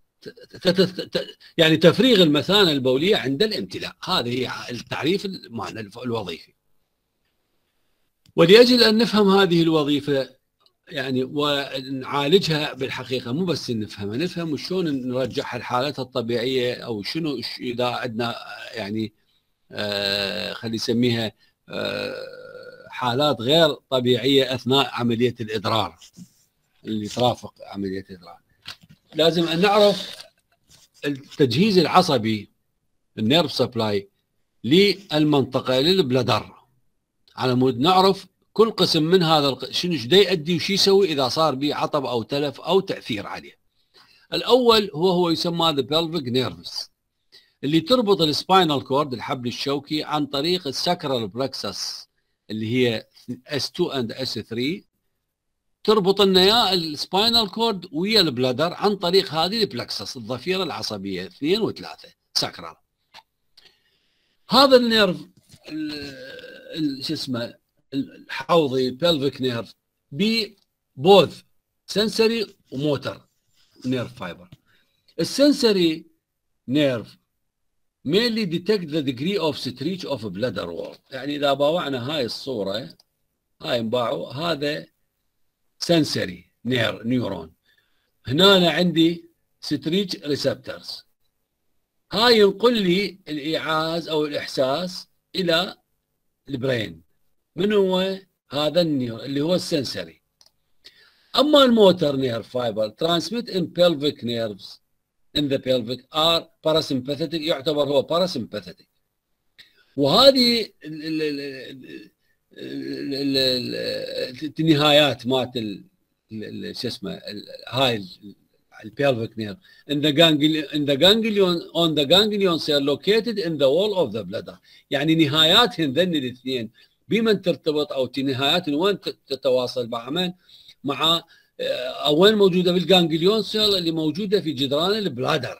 يعني تفريغ المثانه البوليه عند الامتلاء، هذا هي التعريف مالنا الوظيفي. ولاجل ان نفهم هذه الوظيفه يعني ونعالجها بالحقيقه، مو بس نفهمها، نفهم شلون نرجعها لحالتها الطبيعيه، او شنو اذا عندنا يعني خلي نسميها حالات غير طبيعيه اثناء عمليه الادرار اللي ترافق عمليه الادرار. لازم ان نعرف التجهيز العصبي النيرف سبلاي للمنطقه للبلدر، على مود نعرف كل قسم من هذا شنو ايش يؤدي وش يسوي اذا صار به عطب او تلف او تاثير عليه. الاول هو يسمى ذا بلفيك نيرفز، اللي تربط السباينال كورد الحبل الشوكي عن طريق الساكرال بلكسس اللي هي S2 and S3 تربط لنا اياه السباينال كورد ويا البلادر عن طريق هذه البلكسس الضفيره العصبيه 2 و3 ساكرال. هذا النيرف شو اسمه الحوضي pelvic نيرف ببوث سنسري وموتر نيرف فايبر. السنسري نيرف mainly detect the degree of stretch of bladder wall. يعني اذا باوعنا هاي الصوره هاي نباعوا هذا سنسري نيورون، هنا أنا عندي ستريتش ريسبترز، هاي ينقل لي الايعاز او الاحساس الى البرين. من هو هذا النيور اللي هو السنسري. اما الموتر نيرف فايبر transmit in pelvic nerves in the pelvic are parasympathetic، يعتبر هو parasympathetic. وهذه النهايات مالت شو اسمه هاي البيلفيك نيرف in the ganglion on the ganglion cell located in the wall of the bladder. يعني نهاياتهن ذن الاثنين بمن ترتبط او نهاياتهن وين تتواصل مع او وين موجوده بالجانجليون سيل اللي موجوده في جدران البلادر.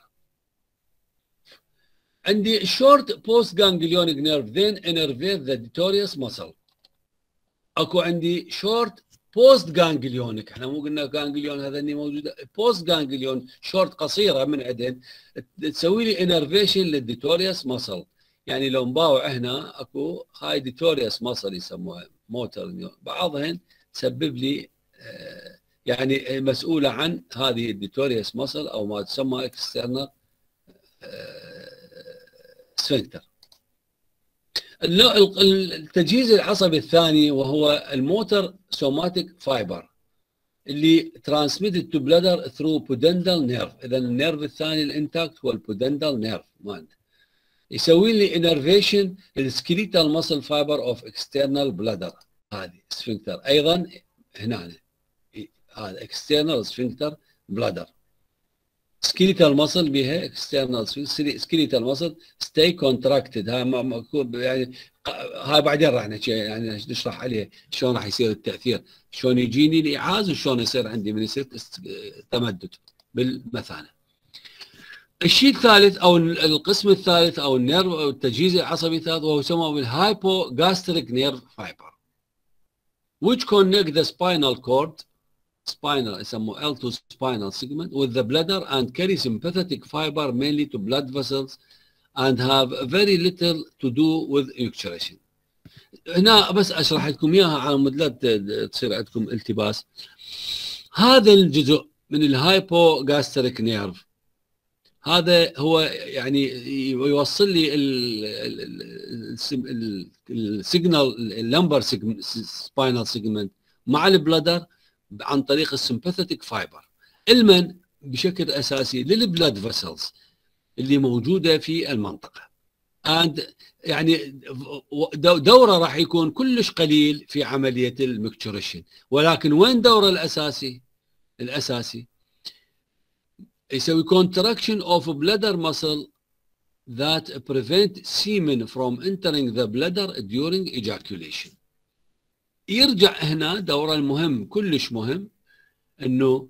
عندي short post ganglionic nerve then innervate the detorius muscle. اكو عندي short post ganglionic، احنا مو قلنا جانجليون هذا اللي موجوده post ganglion short قصيره من عدن تسوي لي innervation للديتوريوس muscle. يعني لو مباوع هنا اكو هاي ديتوريوس muscle يسموها موتر، بعضهن تسبب لي يعني مسؤوله عن هذه الديتوريوس muscle او ما تسمى external سفنكتر. التجهيز العصبي الثاني وهو الموتر سوماتيك فايبر اللي ترانسميتد تو بلادر ثرو بودندال نيرف. اذا النيرف الثاني الانتاكت هو البودندال نيرف مالنا، يسوي لي انرفيشن السكيليتال ماسل فايبر اوف اكسترنال بلادر. هذه سفنكتر ايضا هنا هذا اكسترنال سفنكتر بلادر. سكيليتال ماسل بها اكسترنال سكيليتال ماسل ستي كونتراكتد. يعني هاي بعدين راح نحكي يعني نشرح عليه شلون راح يصير التاثير، شلون يجيني الايعاز وشلون يصير عندي من يصير تمدد بالمثانه. الشيء الثالث او القسم الثالث او النيرف او التجهيز العصبي الثالث وهو يسمى بالهايبوغاستريك نيرف فايبر which connect the spinal cord spinal يسموه L2 spinal segment with the bladder and carry sympathetic fiber mainly to blood vessels and have very little to do with ejaculation. هنا بس اشرح لكم اياها على مود لا تصير عندكم التباس. هذا الجزء من الهايبوغاستريك نيرف هذا هو يعني يوصل لي السيجنال اللمبر سباينال سيجمنت مع البلادر عن طريق السمباثيتك فايبر المن بشكل اساسي للبلاد فيسلز اللي موجوده في المنطقه. اند يعني دوره راح يكون كلش قليل في عمليه المكتوريشن، ولكن وين دوره الاساسي يسوي contraction of bladder muscle that prevent semen from entering the bladder during ejaculation. يرجع هنا دوره المهم كلش مهم انه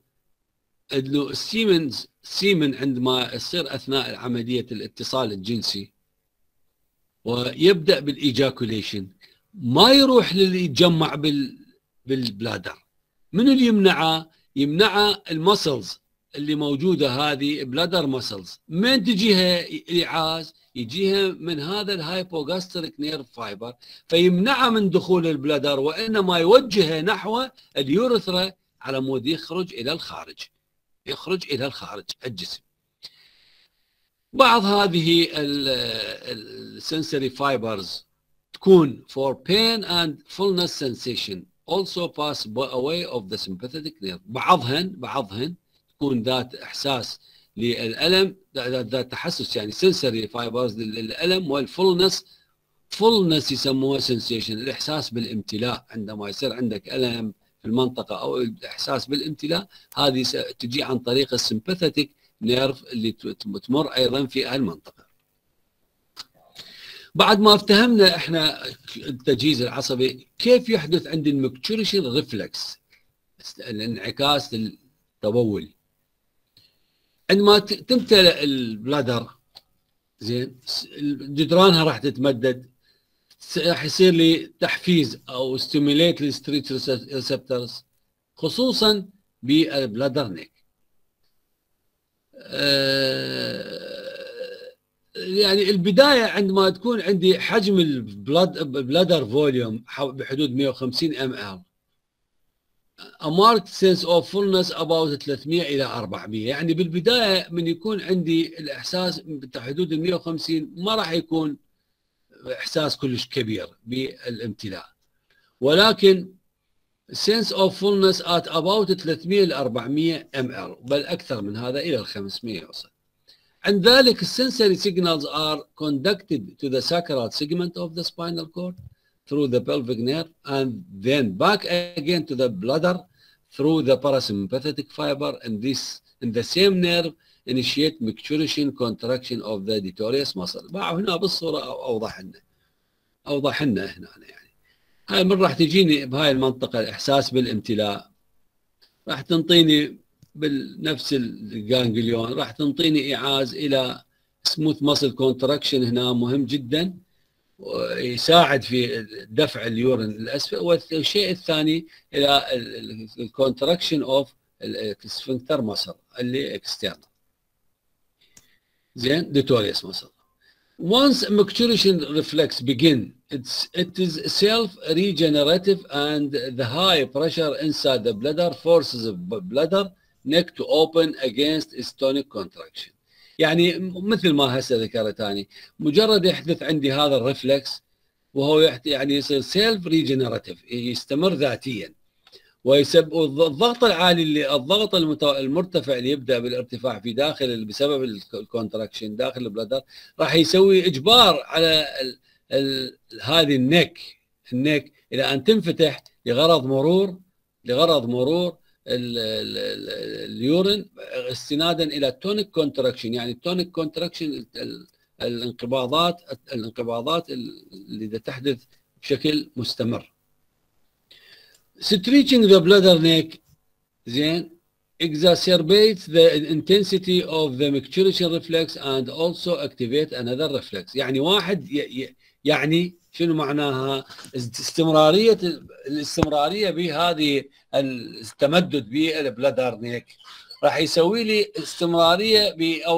السيمن عندما يصير اثناء عمليه الاتصال الجنسي ويبدا بالايجاكوليشن ما يروح اللي يتجمع بالبلادر. من اللي يمنعه المسلز اللي موجوده هذه بلادر مسلز. من تجيها الايعاز يجيها من هذا الهايبوغاستريك نيرف فايبر فيمنعها من دخول البلادر وانما يوجهها نحو اليورثرا على مود يخرج الى الخارج الجسم. بعض هذه السنسوري فايبرز تكون for pain and fullness sensation also pass away of the sympathetic nerve. بعضهن تكون ذات احساس للالم، ذات تحسس يعني سنسوري فايبرز للالم والفولنس. فولنس يسموها سنسيشن، الاحساس بالامتلاء. عندما يصير عندك الم في المنطقه او الاحساس بالامتلاء هذه تجي عن طريق السمباثيتك نيرف اللي تمر ايضا في المنطقه. بعد ما افتهمنا احنا التجهيز العصبي، كيف يحدث عند المكتوريشن ريفلكس، الانعكاس التبولي. عندما تمتلئ البلادر زين، جدرانها راح تتمدد، راح يصير لي تحفيز او ستيميليت للستريتش ريسبتورز خصوصا بالبلادر نيك. يعني البدايه عندما تكون عندي حجم البلادر فوليوم بحدود 150 ml، a marked sense of fullness about 300 الى 400. يعني بالبدايه من يكون عندي الاحساس بحدود ال 150 ما راح يكون احساس كلش كبير بالامتلاء، ولكن sense of fullness at about 300 ل 400 ml، بل اكثر من هذا الى ال 500 يوصل. عند ذلك السنسوري signals are conducted to the sacral segment of the spinal cord through the pelvic nerve and then back again to the bladder through the parasympathetic fiber, and this in the same nerve initiate micturition contraction of the detorius muscle. هنا بالصورة أوضح لنا هنا يعني هاي من راح تجيني بهاي المنطقة الإحساس بالامتلاء، راح تنطيني بنفس الجانجليون، راح تنطيني إيعاز إلى سموث ماسل كونتراكشن هنا مهم جدا، يساعد في دفع اليورين الأسفل. والشيء الثاني إلى الكونتراكشن أوف السفنكتر ماسل اللي اكسترنال زين ديتوريوس ماسل. Once micturition reflex begin, it is self-regenerative, and the high pressure inside the bladder forces the bladder neck to open against its tonic contraction. يعني مثل ما هسه ذكرت اني، مجرد يحدث عندي هذا الرفلكس وهو يعني يصير سيلف ريجنراتيف، يستمر ذاتيا، ويسبب الضغط العالي الضغط المرتفع اللي يبدا بالارتفاع في داخل بسبب الكونتراكشن داخل البلادر راح يسوي اجبار على هذه النك الى ان تنفتح لغرض مرور اليورين استنادا الى التونيك كونتراكشن. يعني التونيك كونتراكشن الانقباضات اللي تحدث بشكل مستمر. Stretching the bladder neck then exacerbates the intensity of the micturition reflex and also activate another reflex. يعني واحد يعني شنو معناها؟ الاستمراريه بهذه التمدد بالبلادر نيك راح يسوي لي استمراريه او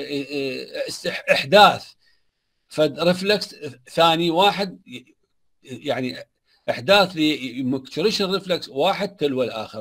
احداث فد ريفلكس ثاني واحد، يعني احداث لمكتوريشن ريفلكس واحد تلو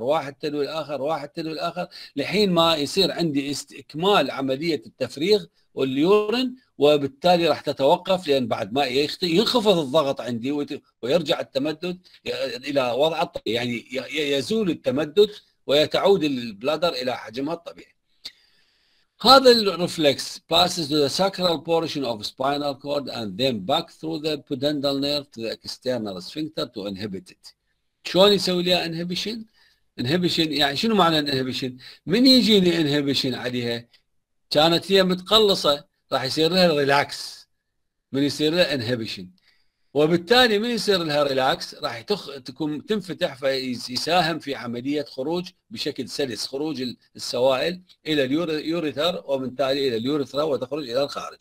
الاخر لحين ما يصير عندي استكمال عمليه التفريغ واليورين، وبالتالي راح تتوقف، لان بعد ما ينخفض الضغط عندي ويرجع التمدد الى وضعه الطبيعي، يعني يزول التمدد ويتعود البلادر الى حجمها الطبيعي. هذا الرفلكس passes to the sacral portion of spinal cord and then back through the pudendal nerve to the external sphincter to inhibit it. شلون يسوي لها inhibition؟ يعني شنو معنى inhibition؟ من يجيني inhibition عليها كانت هي متقلصه راح يصير لها ريلاكس، من يصير لها inhibition، وبالتالي من يصير لها ريلاكس راح تكون تنفتح فيساهم في عمليه خروج بشكل سلس، خروج السوائل الى اليوريثر وبالتالي الى اليوريثرا وتخرج الى الخارج.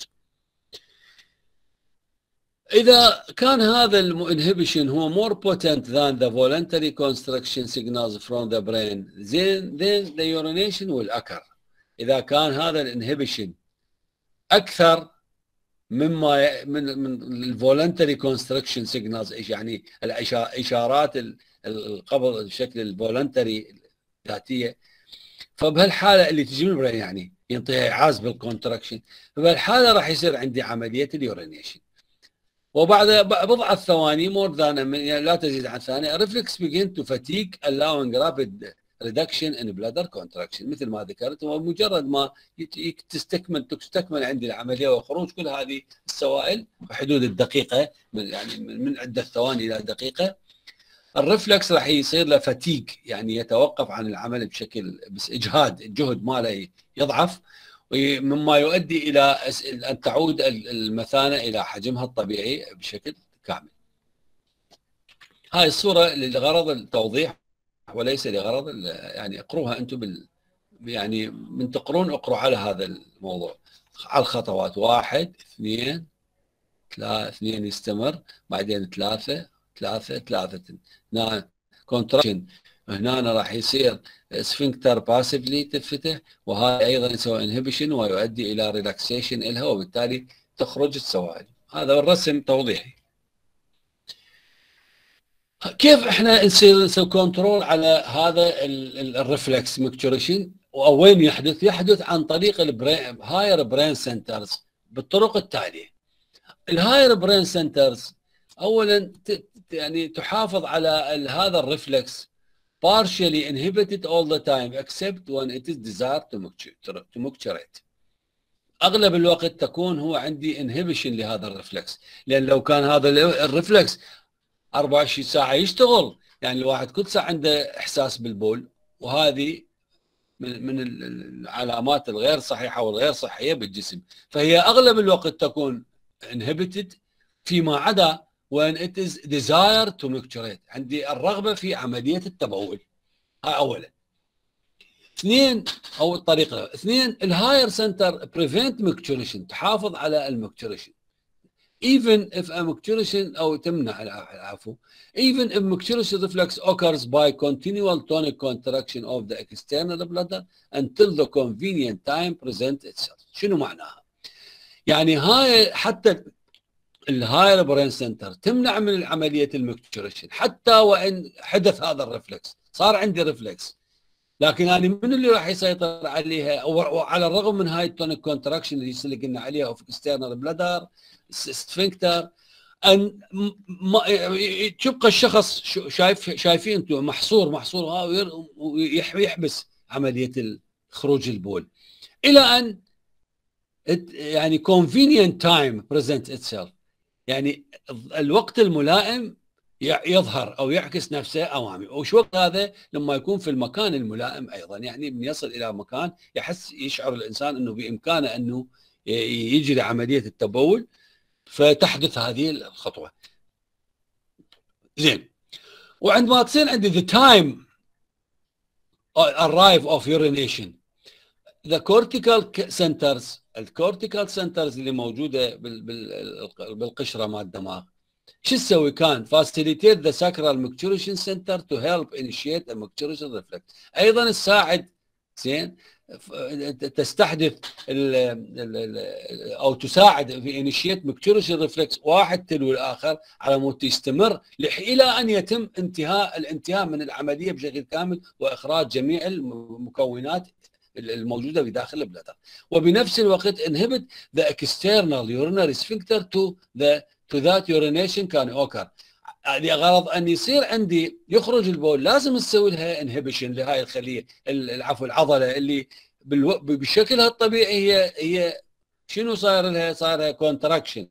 اذا كان هذا الانهبيشن هو more potent than the voluntary constriction signals from the brain, then the urination will occur. اذا كان هذا الانهبيشن اكثر مما من الفولنتري كونستركشن سيجنالز، يعني الاشارات القبض بشكل الفولنتري الذاتيه، فبهالحاله اللي تجي من البرين يعني ينطيها اعاز بالكونتراكشن، فبهالحاله راح يصير عندي عمليه اليورينيشن، وبعد بضعه ثواني يعني لا تزيد عن ثانيه ريفلكس بيجين تو فاتيج allowing rapid reduction in bladder contraction مثل ما ذكرت. ومجرد ما تستكمل عندي العمليه وخروج كل هذه السوائل بحدود الدقيقه، من عده ثواني الى دقيقه، الرفلكس راح يصير له فتيج، يعني يتوقف عن العمل بشكل بس اجهاد، الجهد ماله يضعف، مما يؤدي الى ان تعود المثانه الى حجمها الطبيعي بشكل كامل. هاي الصوره لغرض التوضيح وليس لغرض يعني اقروها انتم يعني من تقرون اقروا على هذا الموضوع على الخطوات. 1 2 3 2 يستمر، بعدين 3 3 3 هنا كونتراكشن، هنا راح يصير سفنكتر باسفلي تتفتح، وهذا ايضا يسوي انهبيشن ويؤدي الى ريلاكسيشن لها، وبالتالي تخرج السوائل. هذا الرسم توضيحي. كيف احنا نسوي كنترول على هذا الريفلكس مكتوريشن؟ وين يحدث؟ يحدث عن طريق الهاير برين سنترز بالطرق التاليه. الهاير برين سنترز اولا يعني تحافظ على هذا الريفلكس partially inhibited all the time except when it is desired to micturate. اغلب الوقت تكون هو عندي inhibition لهذا الريفلكس، لان لو كان هذا الريفلكس 24 ساعه يشتغل، يعني الواحد كل ساعه عنده احساس بالبول، وهذه من العلامات الغير صحيحه والغير صحيه بالجسم، فهي اغلب الوقت تكون inhibited فيما عدا when it is desired to micturate، عندي الرغبه في عمليه التبول. هاي اولا. اثنين، او الطريقه اثنين، الهاير سنتر prevent micturation، تحافظ على المكتوريشن even if a micturation او تمنع العفو even if micturition reflex occurs by continual tonic contraction of the external bladder until the convenient time presents itself. شنو معناها؟ يعني هاي حتى الهاير برين سنتر تمنع من عمليه المكتوريشن حتى وان حدث هذا الرفلكس، صار عندي رفلكس، لكن انا من اللي راح يسيطر عليها؟ وعلى الرغم من هاي التونيك كونتراكشن اللي قلنا عليها اوف اكسترنال بلادر سفنكتر، ان تبقى الشخص شايفين انتم محصور ويحبس عمليه خروج البول الى ان يعني convenient time present itself، يعني الوقت الملائم يظهر او يعكس نفسه امامي. وش وقت هذا؟ لما يكون في المكان الملائم ايضا، يعني من يصل الى مكان يشعر الانسان انه بامكانه انه يجري عمليه التبول، فتحدث هذه الخطوه. زين، وعندما تصير عندي the time arrive of urination the cortical centers، الكورتيكال سنترز اللي موجوده بالقشره مال الدماغ، شو تسوي؟ كان facilitate the sacral micturition center to help initiate a micturition reflex، ايضا تساعد زين تستحدث او تساعد في initiate micturition reflex واحد تلو الاخر على مود يستمر الى ان يتم الانتهاء من العمليه بشكل كامل واخراج جميع المكونات الموجوده بداخل البلادر، وبنفس الوقت inhibit the external urinary sphincter to that urination can occur. لغرض ان يصير عندي يخرج البول لازم نسوي لها انهبيشن لهاي الخليه العفو العضله اللي بشكلها الطبيعي هي شنو صاير لها؟ صاير لها كونتراكشن،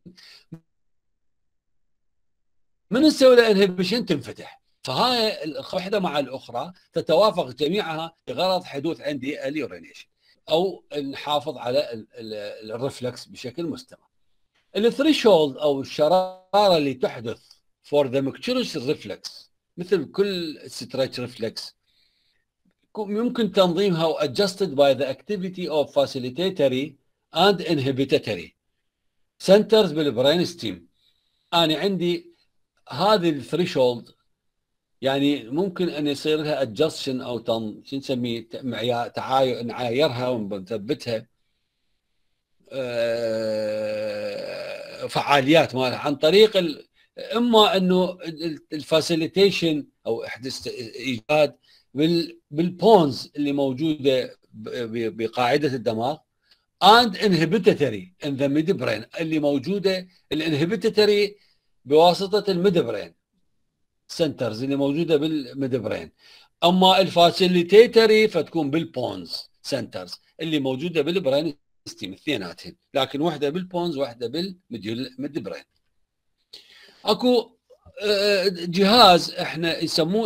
من نسوي لها انهبيشن تنفتح. فهاي واحده مع الاخرى تتوافق جميعها بغرض حدوث عندي اليورينيشن او نحافظ على الرفلكس بشكل مستمر. الثريشولد او الشراره اللي تحدث for the micturition reflex مثل كل stretch reflex يمكن تنظيمها adjusted by the activity of facilitatory and inhibitory centers بالبرين ستيم. انا عندي هذه الثريشولد يعني ممكن ان يصير لها adjustment او شو نسميه نعايرها ونثبتها فعاليات مالها عن طريق اما انه الفاسيليتيشن او احداث ايجاد بالبونز اللي موجوده بقاعده الدماغ and inhibitory in the midbrain اللي موجوده الانهبيتوري بواسطه الميدبرين سنترز اللي موجوده بالميدبرين، اما الفاسيليتيتوري فتكون بالبونز سنترز اللي موجوده بالبرين ستيم اثنيناتهم، لكن واحده بالبونز واحده بالميدبرين. اكو جهاز احنا يسموه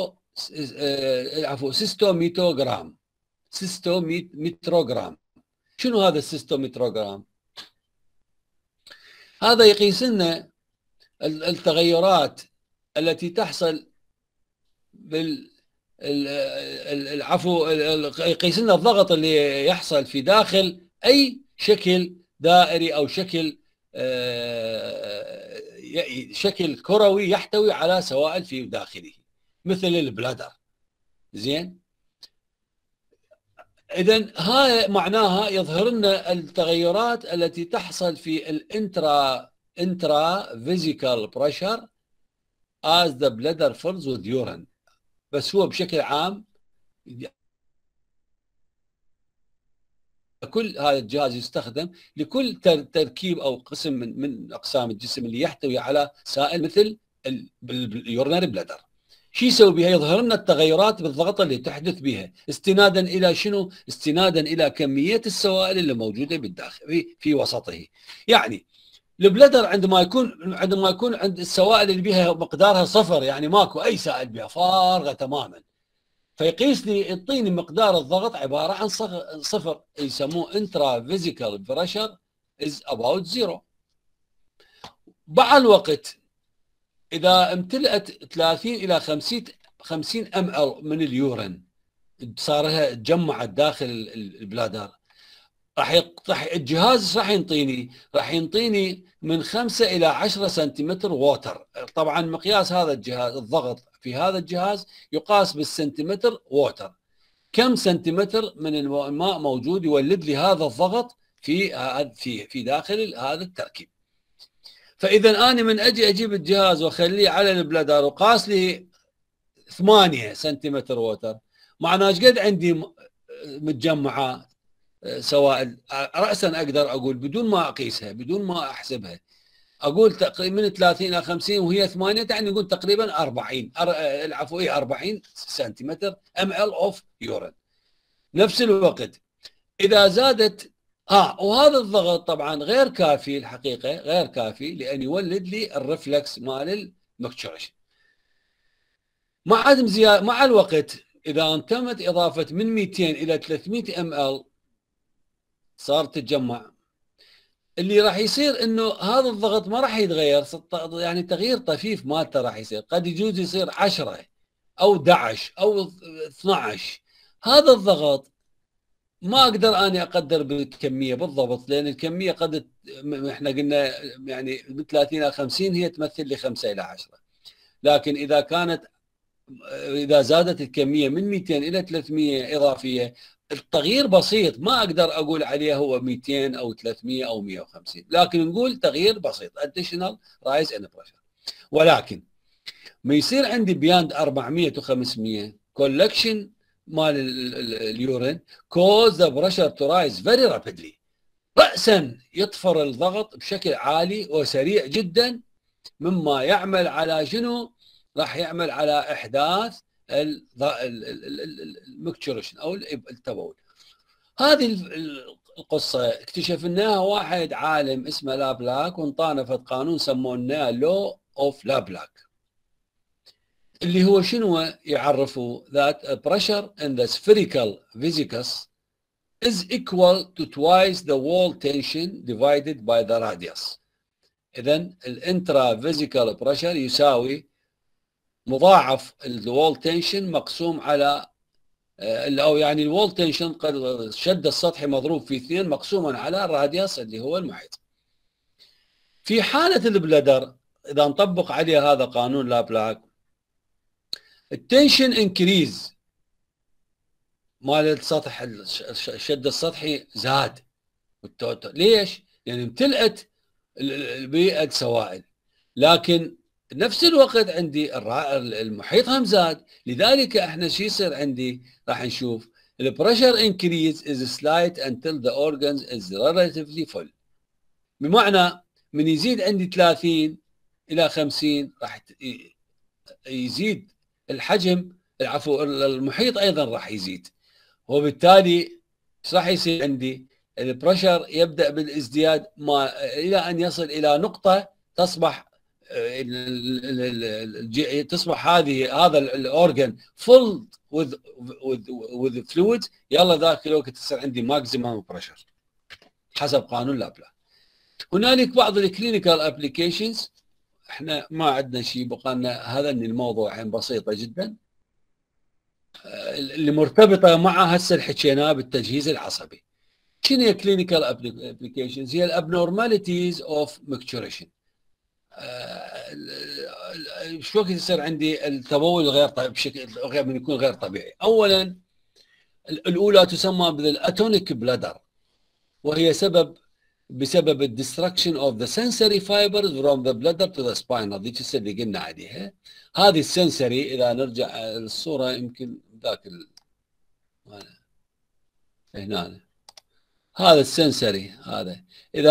سيستوميتروجرام شنو هذا السيستومتروجرام؟ هذا يقيس لنا التغيرات التي تحصل العفو، يقيس لنا الضغط اللي يحصل في داخل اي شكل دائري او شكل كروي يحتوي على سوائل في داخله مثل البلادر. زين، اذا هاي معناها يظهر لنا التغيرات التي تحصل في الانترا فيزيكال بريشر as the bladder fills with urine. بس هو بشكل عام كل هذا الجهاز يستخدم لكل تركيب او قسم من اقسام الجسم اللي يحتوي على سائل مثل اليورنري بلادر. شو يسوي بها؟ يظهر لنا التغيرات بالضغط اللي تحدث بها استنادا الى شنو؟ استنادا الى كميه السوائل اللي موجوده بالداخل في وسطه. يعني البلادر عندما يكون عند السوائل اللي بها مقدارها صفر، يعني ماكو اي سائل بها، فارغه تماما، فيقيس لي يعطيني مقدار الضغط عباره عن صفر، يسموه انترا فيزيكال بريشر از اباوت زيرو. مع الوقت اذا امتلأت 30 الى 50 ml من اليورين، صار لها تجمعت داخل البلادر، الجهاز راح ينطيني من 5 الى 10 سنتيمتر ووتر. طبعا مقياس هذا الجهاز، الضغط في هذا الجهاز يقاس بالسنتيمتر ووتر. كم سنتيمتر من الماء موجود يولد لي هذا الضغط في داخل هذا التركيب. فاذا انا من اجيب الجهاز واخليه على البلادر وقاس لي 8 سنتيمتر ووتر، معناه ايش قد عندي متجمعه سوائل؟ راسا اقدر اقول بدون ما اقيسها، بدون ما احسبها، اقول تقريبا من 30 الى 50 وهي 8، يعني نقول تقريبا 40 40 سنتيمتر ام ال اوف يورين. نفس الوقت اذا زادت وهذا الضغط طبعا غير كافي، الحقيقه غير كافي لان يولد لي الرفلكس مال المكتشريشن. مع الوقت اذا تمت اضافه من 200 الى 300 ام ال صار تتجمع، اللي راح يصير انه هذا الضغط ما راح يتغير، يعني تغيير طفيف مالته راح يصير، قد يجوز يصير 10 او 11 او 12. هذا الضغط ما اقدر اني اقدر بالكميه بالضبط، لان الكميه قد احنا قلنا يعني من 30 الى 50 هي تمثل لي 5 الى 10، لكن اذا زادت الكميه من 200 الى 300 اضافيه، التغيير بسيط، ما اقدر اقول عليه هو 200 او 300 او 150، لكن نقول تغيير بسيط additional rise in pressure. ولكن ما يصير عندي بياند 400 و500 collection مال اليورين cause the pressure to rise very rapidly، رأسا يطفر الضغط بشكل عالي وسريع جدا، مما يعمل على شنو؟ راح يعمل على احداث المكتشريشن او التبول. هذه القصه اكتشفناها واحد عالم اسمه لابلاك، وانطانا فد قانون سموناه لو اوف لابلاك، اللي هو شنو يعرفوا that a pressure in the spherical viscous is equal to twice the wall tension divided by the radius. اذا الانترا فيزيكال بريشر يساوي مضاعف الوول تنشن مقسوم على او يعني الوول تنشن الشد السطحي مضروب في 2 مقسوما على الراديوس اللي هو المحيط. في حاله البلدر اذا نطبق عليه هذا قانون لابلاك، التنشن انكريز مال السطح، الشد السطحي زاد والتوتر. ليش؟ لان امتلأت البيئه سوائل، لكن نفس الوقت عندي المحيط هم زاد، لذلك احنا شو يصير عندي؟ راح نشوف البريشر انكريز از سلايت until the organs is relatively full. بمعنى من يزيد عندي 30 الى 50 راح يزيد الحجم، المحيط ايضا راح يزيد، وبالتالي ايش راح يصير عندي؟ البريشر يبدا بالازدياد الى ان يصل الى نقطه تصبح هذا الاورجن فول with fluids، يلا ذاك الوقت تصير عندي ماكسيمم بريشر. حسب قانون لابلاس. هنالك بعض الكلينيكال ابلكيشنز، احنا ما عندنا شيء، بقى لنا هذا الموضوع بسيطه جدا اللي مرتبطه مع هسه اللي حكيناه بالتجهيز العصبي. شنو هي كلينيكال ابلكيشنز؟ هي الابنورماليتيز اوف مكتوريشن. شو وقت يصير عندي التبول الغير طبيعي بشكل غير من يكون غير طبيعي؟ اولا الاولى تسمى بالاتونيك بلادر، وهي بسبب الدستركشن اوف ذا سنسوري فايبرز فروم ذا بلادر تو ذا سباين. هذيك اللي قلنا عليها. هذه السنسوري اذا نرجع للصوره يمكن ذاك هنا، هذا السنسوري هذا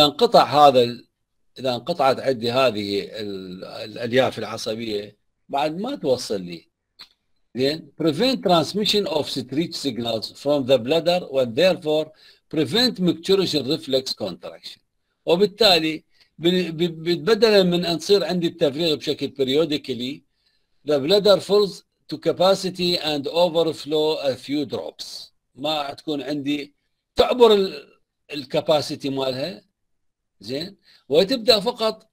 اذا انقطعت عندي هذه الالياف العصبيه بعد ما توصل لي زين. prevent transmission of street signals from the bladder and therefore prevent micturition reflex contraction. وبالتالي بدلا من ان تصير عندي التفريغ بشكل periodically the bladder fills to capacity and overflow a few drops. ما تكون عندي تعبر الكاباسيتي مالها زين، وتبدا فقط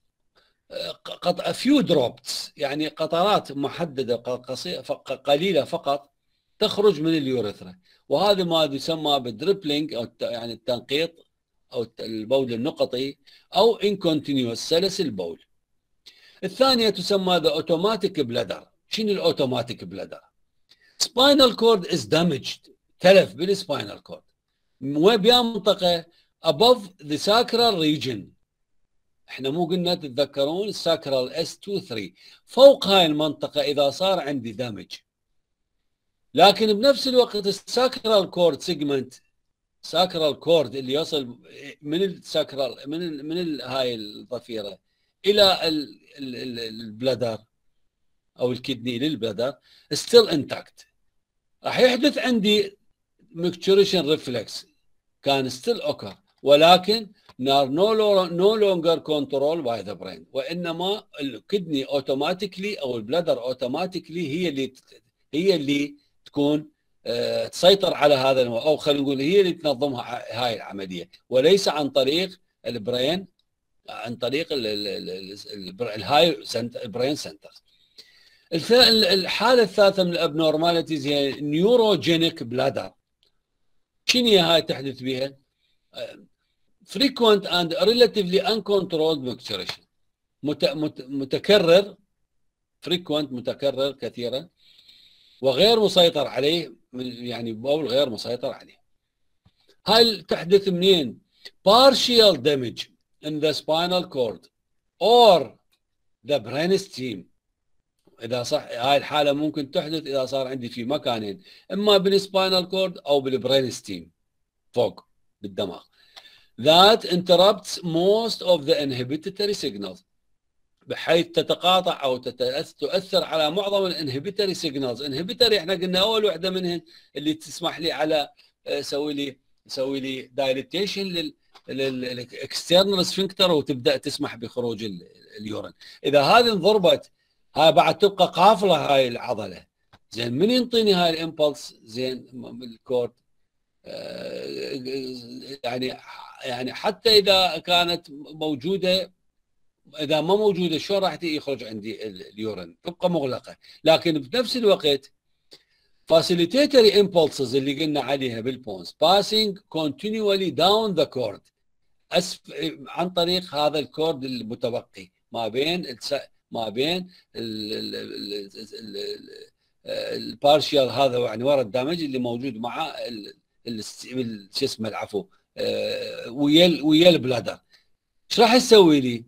a few drops، يعني قطرات محدده قليله فقط تخرج من اليوريثرا، وهذا ما يسمى بالدريبلينج او يعني التنقيط او البول النقطي او incontinuous سلس البول. الثانيه تسمى the automatic bladder. شنو الاوتوماتيك بلادر؟ spinal cord is damaged، تلف بالسباينال كورد بيا منطقه above the sacral region. احنا مو قلنا تتذكرون الساكرال S23 فوق هاي المنطقه اذا صار عندي دامج. لكن بنفس الوقت الساكرال كورد سيجمنت، ساكرال كورد اللي يصل من الساكرال من هاي الضفيره الى البلادر او الكدني للبلادر ستيل انتاكت. راح يحدث عندي مكتوريشن ريفلكس كان ستيل اوكر، ولكن no longer controlled by the brain، وانما الكدني اوتوماتيكلي او البلادر اوتوماتيكلي هي اللي تكون تسيطر على هذا او خلينا نقول هي اللي تنظمها هاي العمليه، وليس عن طريق البرين، عن طريق الهاي البرين سنتر. الحاله الثالثه من الابنورماليتيز هي نيوروجينيك بلادر. شنو هي هاي تحدث بها؟ frequent and relatively uncontrolled micturition، متكرر frequent متكرر كثيرا وغير مسيطر عليه، يعني بول غير مسيطر عليه. هاي تحدث منين؟ partial damage in the spinal cord or the brainstem. اذا صح هاي الحاله ممكن تحدث اذا صار عندي في مكانين، اما بالسباينال كورد او بالبرين ستيم فوق بالدماغ. that interrupts most of the inhibitory signals، بحيث تتقاطع او تؤثر على معظم الانهبيتوري سيجنالز. انهبيتوري احنا قلنا اول وحده منهن اللي تسمح لي على سوي لي دايليتيشن للاكسترنال سفنكتر وتبدا تسمح بخروج اليورين. اذا هذه انضربت هاي بعد تبقى قافله هاي العضله زين. من ينطيني هاي الامبلس زين بالكورد؟ يعني حتى اذا كانت موجوده، اذا ما موجوده شو راح يخرج عندي اليورين؟ تبقى مغلقه. لكن بنفس الوقت facilitatory impulses اللي قلنا عليها بالبونز passing continually down the cord عن طريق هذا الكورد المتبقي ما بين البارشال هذا يعني ورا الدامج اللي موجود مع شو اسمه العفو ويا البلادر. ايش راح تسوي لي؟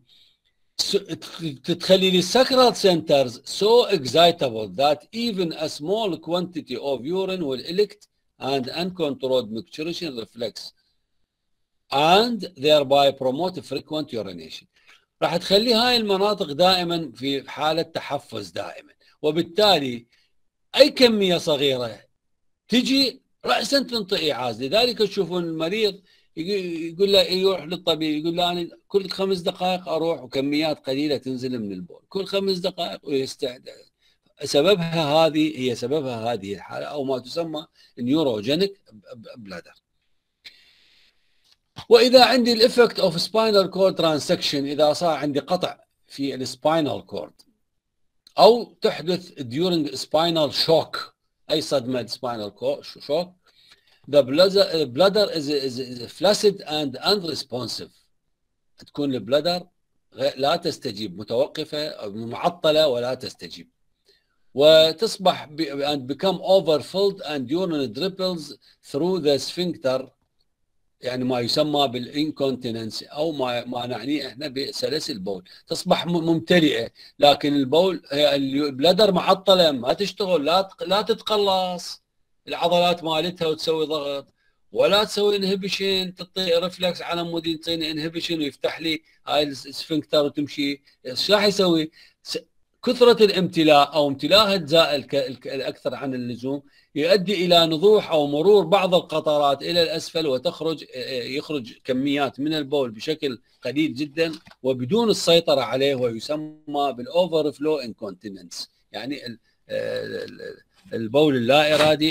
تخلي لي الساكرال سنترز so excitable that even a small quantity of urine will elect and uncontrolled micturition reflex and thereby promote frequent urination. راح تخلي هاي المناطق دائما في حالة تحفز دائما، وبالتالي اي كمية صغيرة تجي رأسا تنطي إيعاز. لذلك تشوفون المريض يقول له يروح للطبيب يقول له انا كل 5 دقائق اروح وكميات قليله تنزل من البول كل 5 دقائق ويستعد. سببها هذه الحاله او ما تسمى نيوروجينيك بلادر. واذا عندي الافكت اوف سباينال كورد ترانسكشن، اذا صار عندي قطع في السباينال كورد او تحدث during spinal shock، اي صدمه سباينال shock، the bladder is flaccid and unresponsive، تكون البلادر لا تستجيب، متوقفه او معطله ولا تستجيب، وتصبح and become overfilled and urine dribbles through the sphincter، يعني ما يسمى بالانكونتيننس، او ما نعنيه احنا بسلاسل البول، تصبح ممتلئه، لكن البول البلدر معطله ما تشتغل، لا تتقلص العضلات مالتها وتسوي ضغط، ولا تسوي انهبيشن، تعطي ريفلكس على مود يعطيني انهبيشن ويفتح لي هاي السفنكتر وتمشي. ايش راح يسوي؟ كثره الامتلاء او امتلاء اجزاء الاكثر عن اللزوم يؤدي الى نضوح او مرور بعض القطرات الى الاسفل، يخرج كميات من البول بشكل قليل جدا وبدون السيطره عليه، ويسمى بالاوفر فلو انكونتيننس، يعني البول اللا ارادي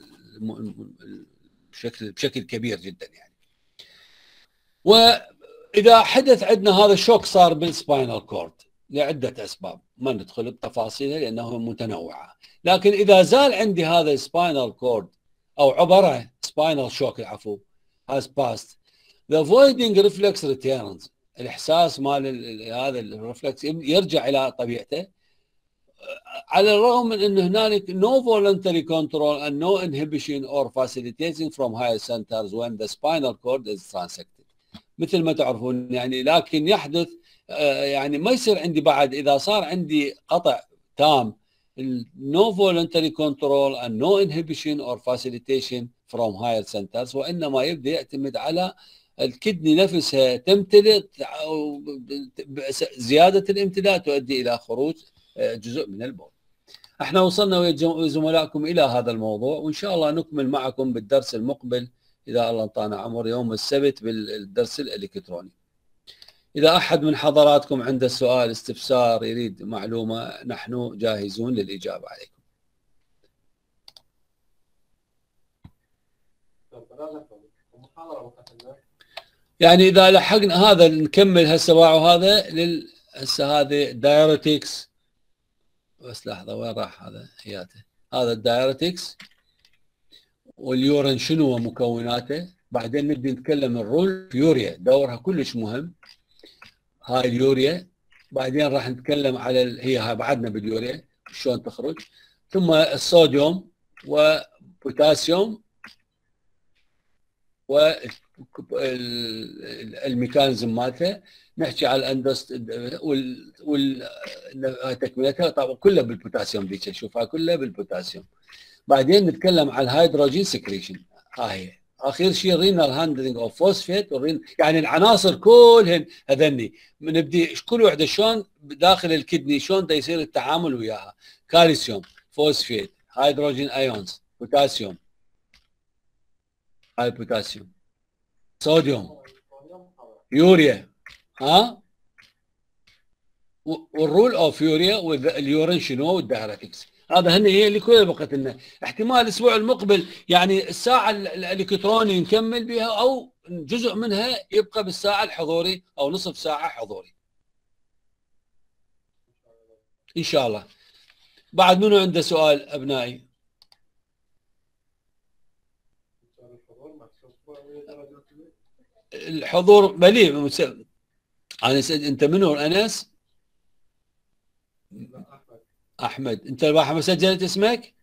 بشكل كبير جدا يعني. واذا حدث عندنا هذا الشوك صار بالسباينال كورد لعده اسباب ما ندخل بتفاصيلها لانه متنوعه، لكن اذا زال عندي هذا السباينال كورد او عبره سباينال شوك العفو has passed the voiding reflex returns، الاحساس مال هذا الرفلكس يرجع الى طبيعته، على الرغم من ان هنالك no voluntary control and no inhibition or facilitating from higher centers when the spinal cord is transected، مثل ما تعرفون يعني. لكن يحدث يعني ما يصير عندي بعد اذا صار عندي قطع تام no voluntary control and no inhibition or facilitation from higher centers، وانما يبدا يعتمد على الكدني نفسها تمتلئ، زياده الامتلاء تؤدي الى خروج جزء من البول. احنا وصلنا ويا زملائكم الى هذا الموضوع، وان شاء الله نكمل معكم بالدرس المقبل اذا الله انطانا عمر يوم السبت بالدرس الالكتروني. اذا احد من حضراتكم عنده سؤال استفسار يريد معلومه نحن جاهزون للاجابه عليكم. يعني اذا لحقنا هذا نكمل هسه وهذا هسه هذه دايرتكس، بس لحظه وين راح هذا حياته، هذا الدايرتكس واليورين شنو مكوناته، بعدين نبدي نتكلم الرول يوريا دورها كلش مهم، هاي اليوريا، بعدين راح نتكلم على هي بعدنا باليوريا شلون تخرج، ثم الصوديوم وبوتاسيوم والميكانيزم مالته، نحكي على الاندوست تكملتها طبعا كلها بالبوتاسيوم، ذيك نشوفها كلها بالبوتاسيوم. بعدين نتكلم على الهيدروجين سكريشن، هاي اخر شيء رينال هاندلنج اوف فوسفيت، يعني العناصر كلهن هذني نبدي كل وحده شلون داخل الكدني شلون دا يصير التعامل وياها، كالسيوم، فوسفيت، هيدروجين ايونز، بوتاسيوم، هاي البوتاسيوم، صوديوم، يوريا، والرول اوف يوريا واليورين شنو والدايرتكس، هذا هي اللي كلها بقت لنا. احتمال الاسبوع المقبل يعني الساعه الالكتروني نكمل بها، او جزء منها يبقى بالساعه الحضوري او نصف ساعه حضوري ان شاء الله. بعد منو عنده سؤال ابنائي؟ الحضور بلي انا انت منو؟ انس؟ احمد. انت البارحه ما سجلت اسمك؟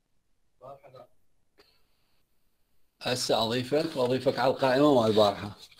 هسه اضيفك واضيفك على القائمه مال البارحه.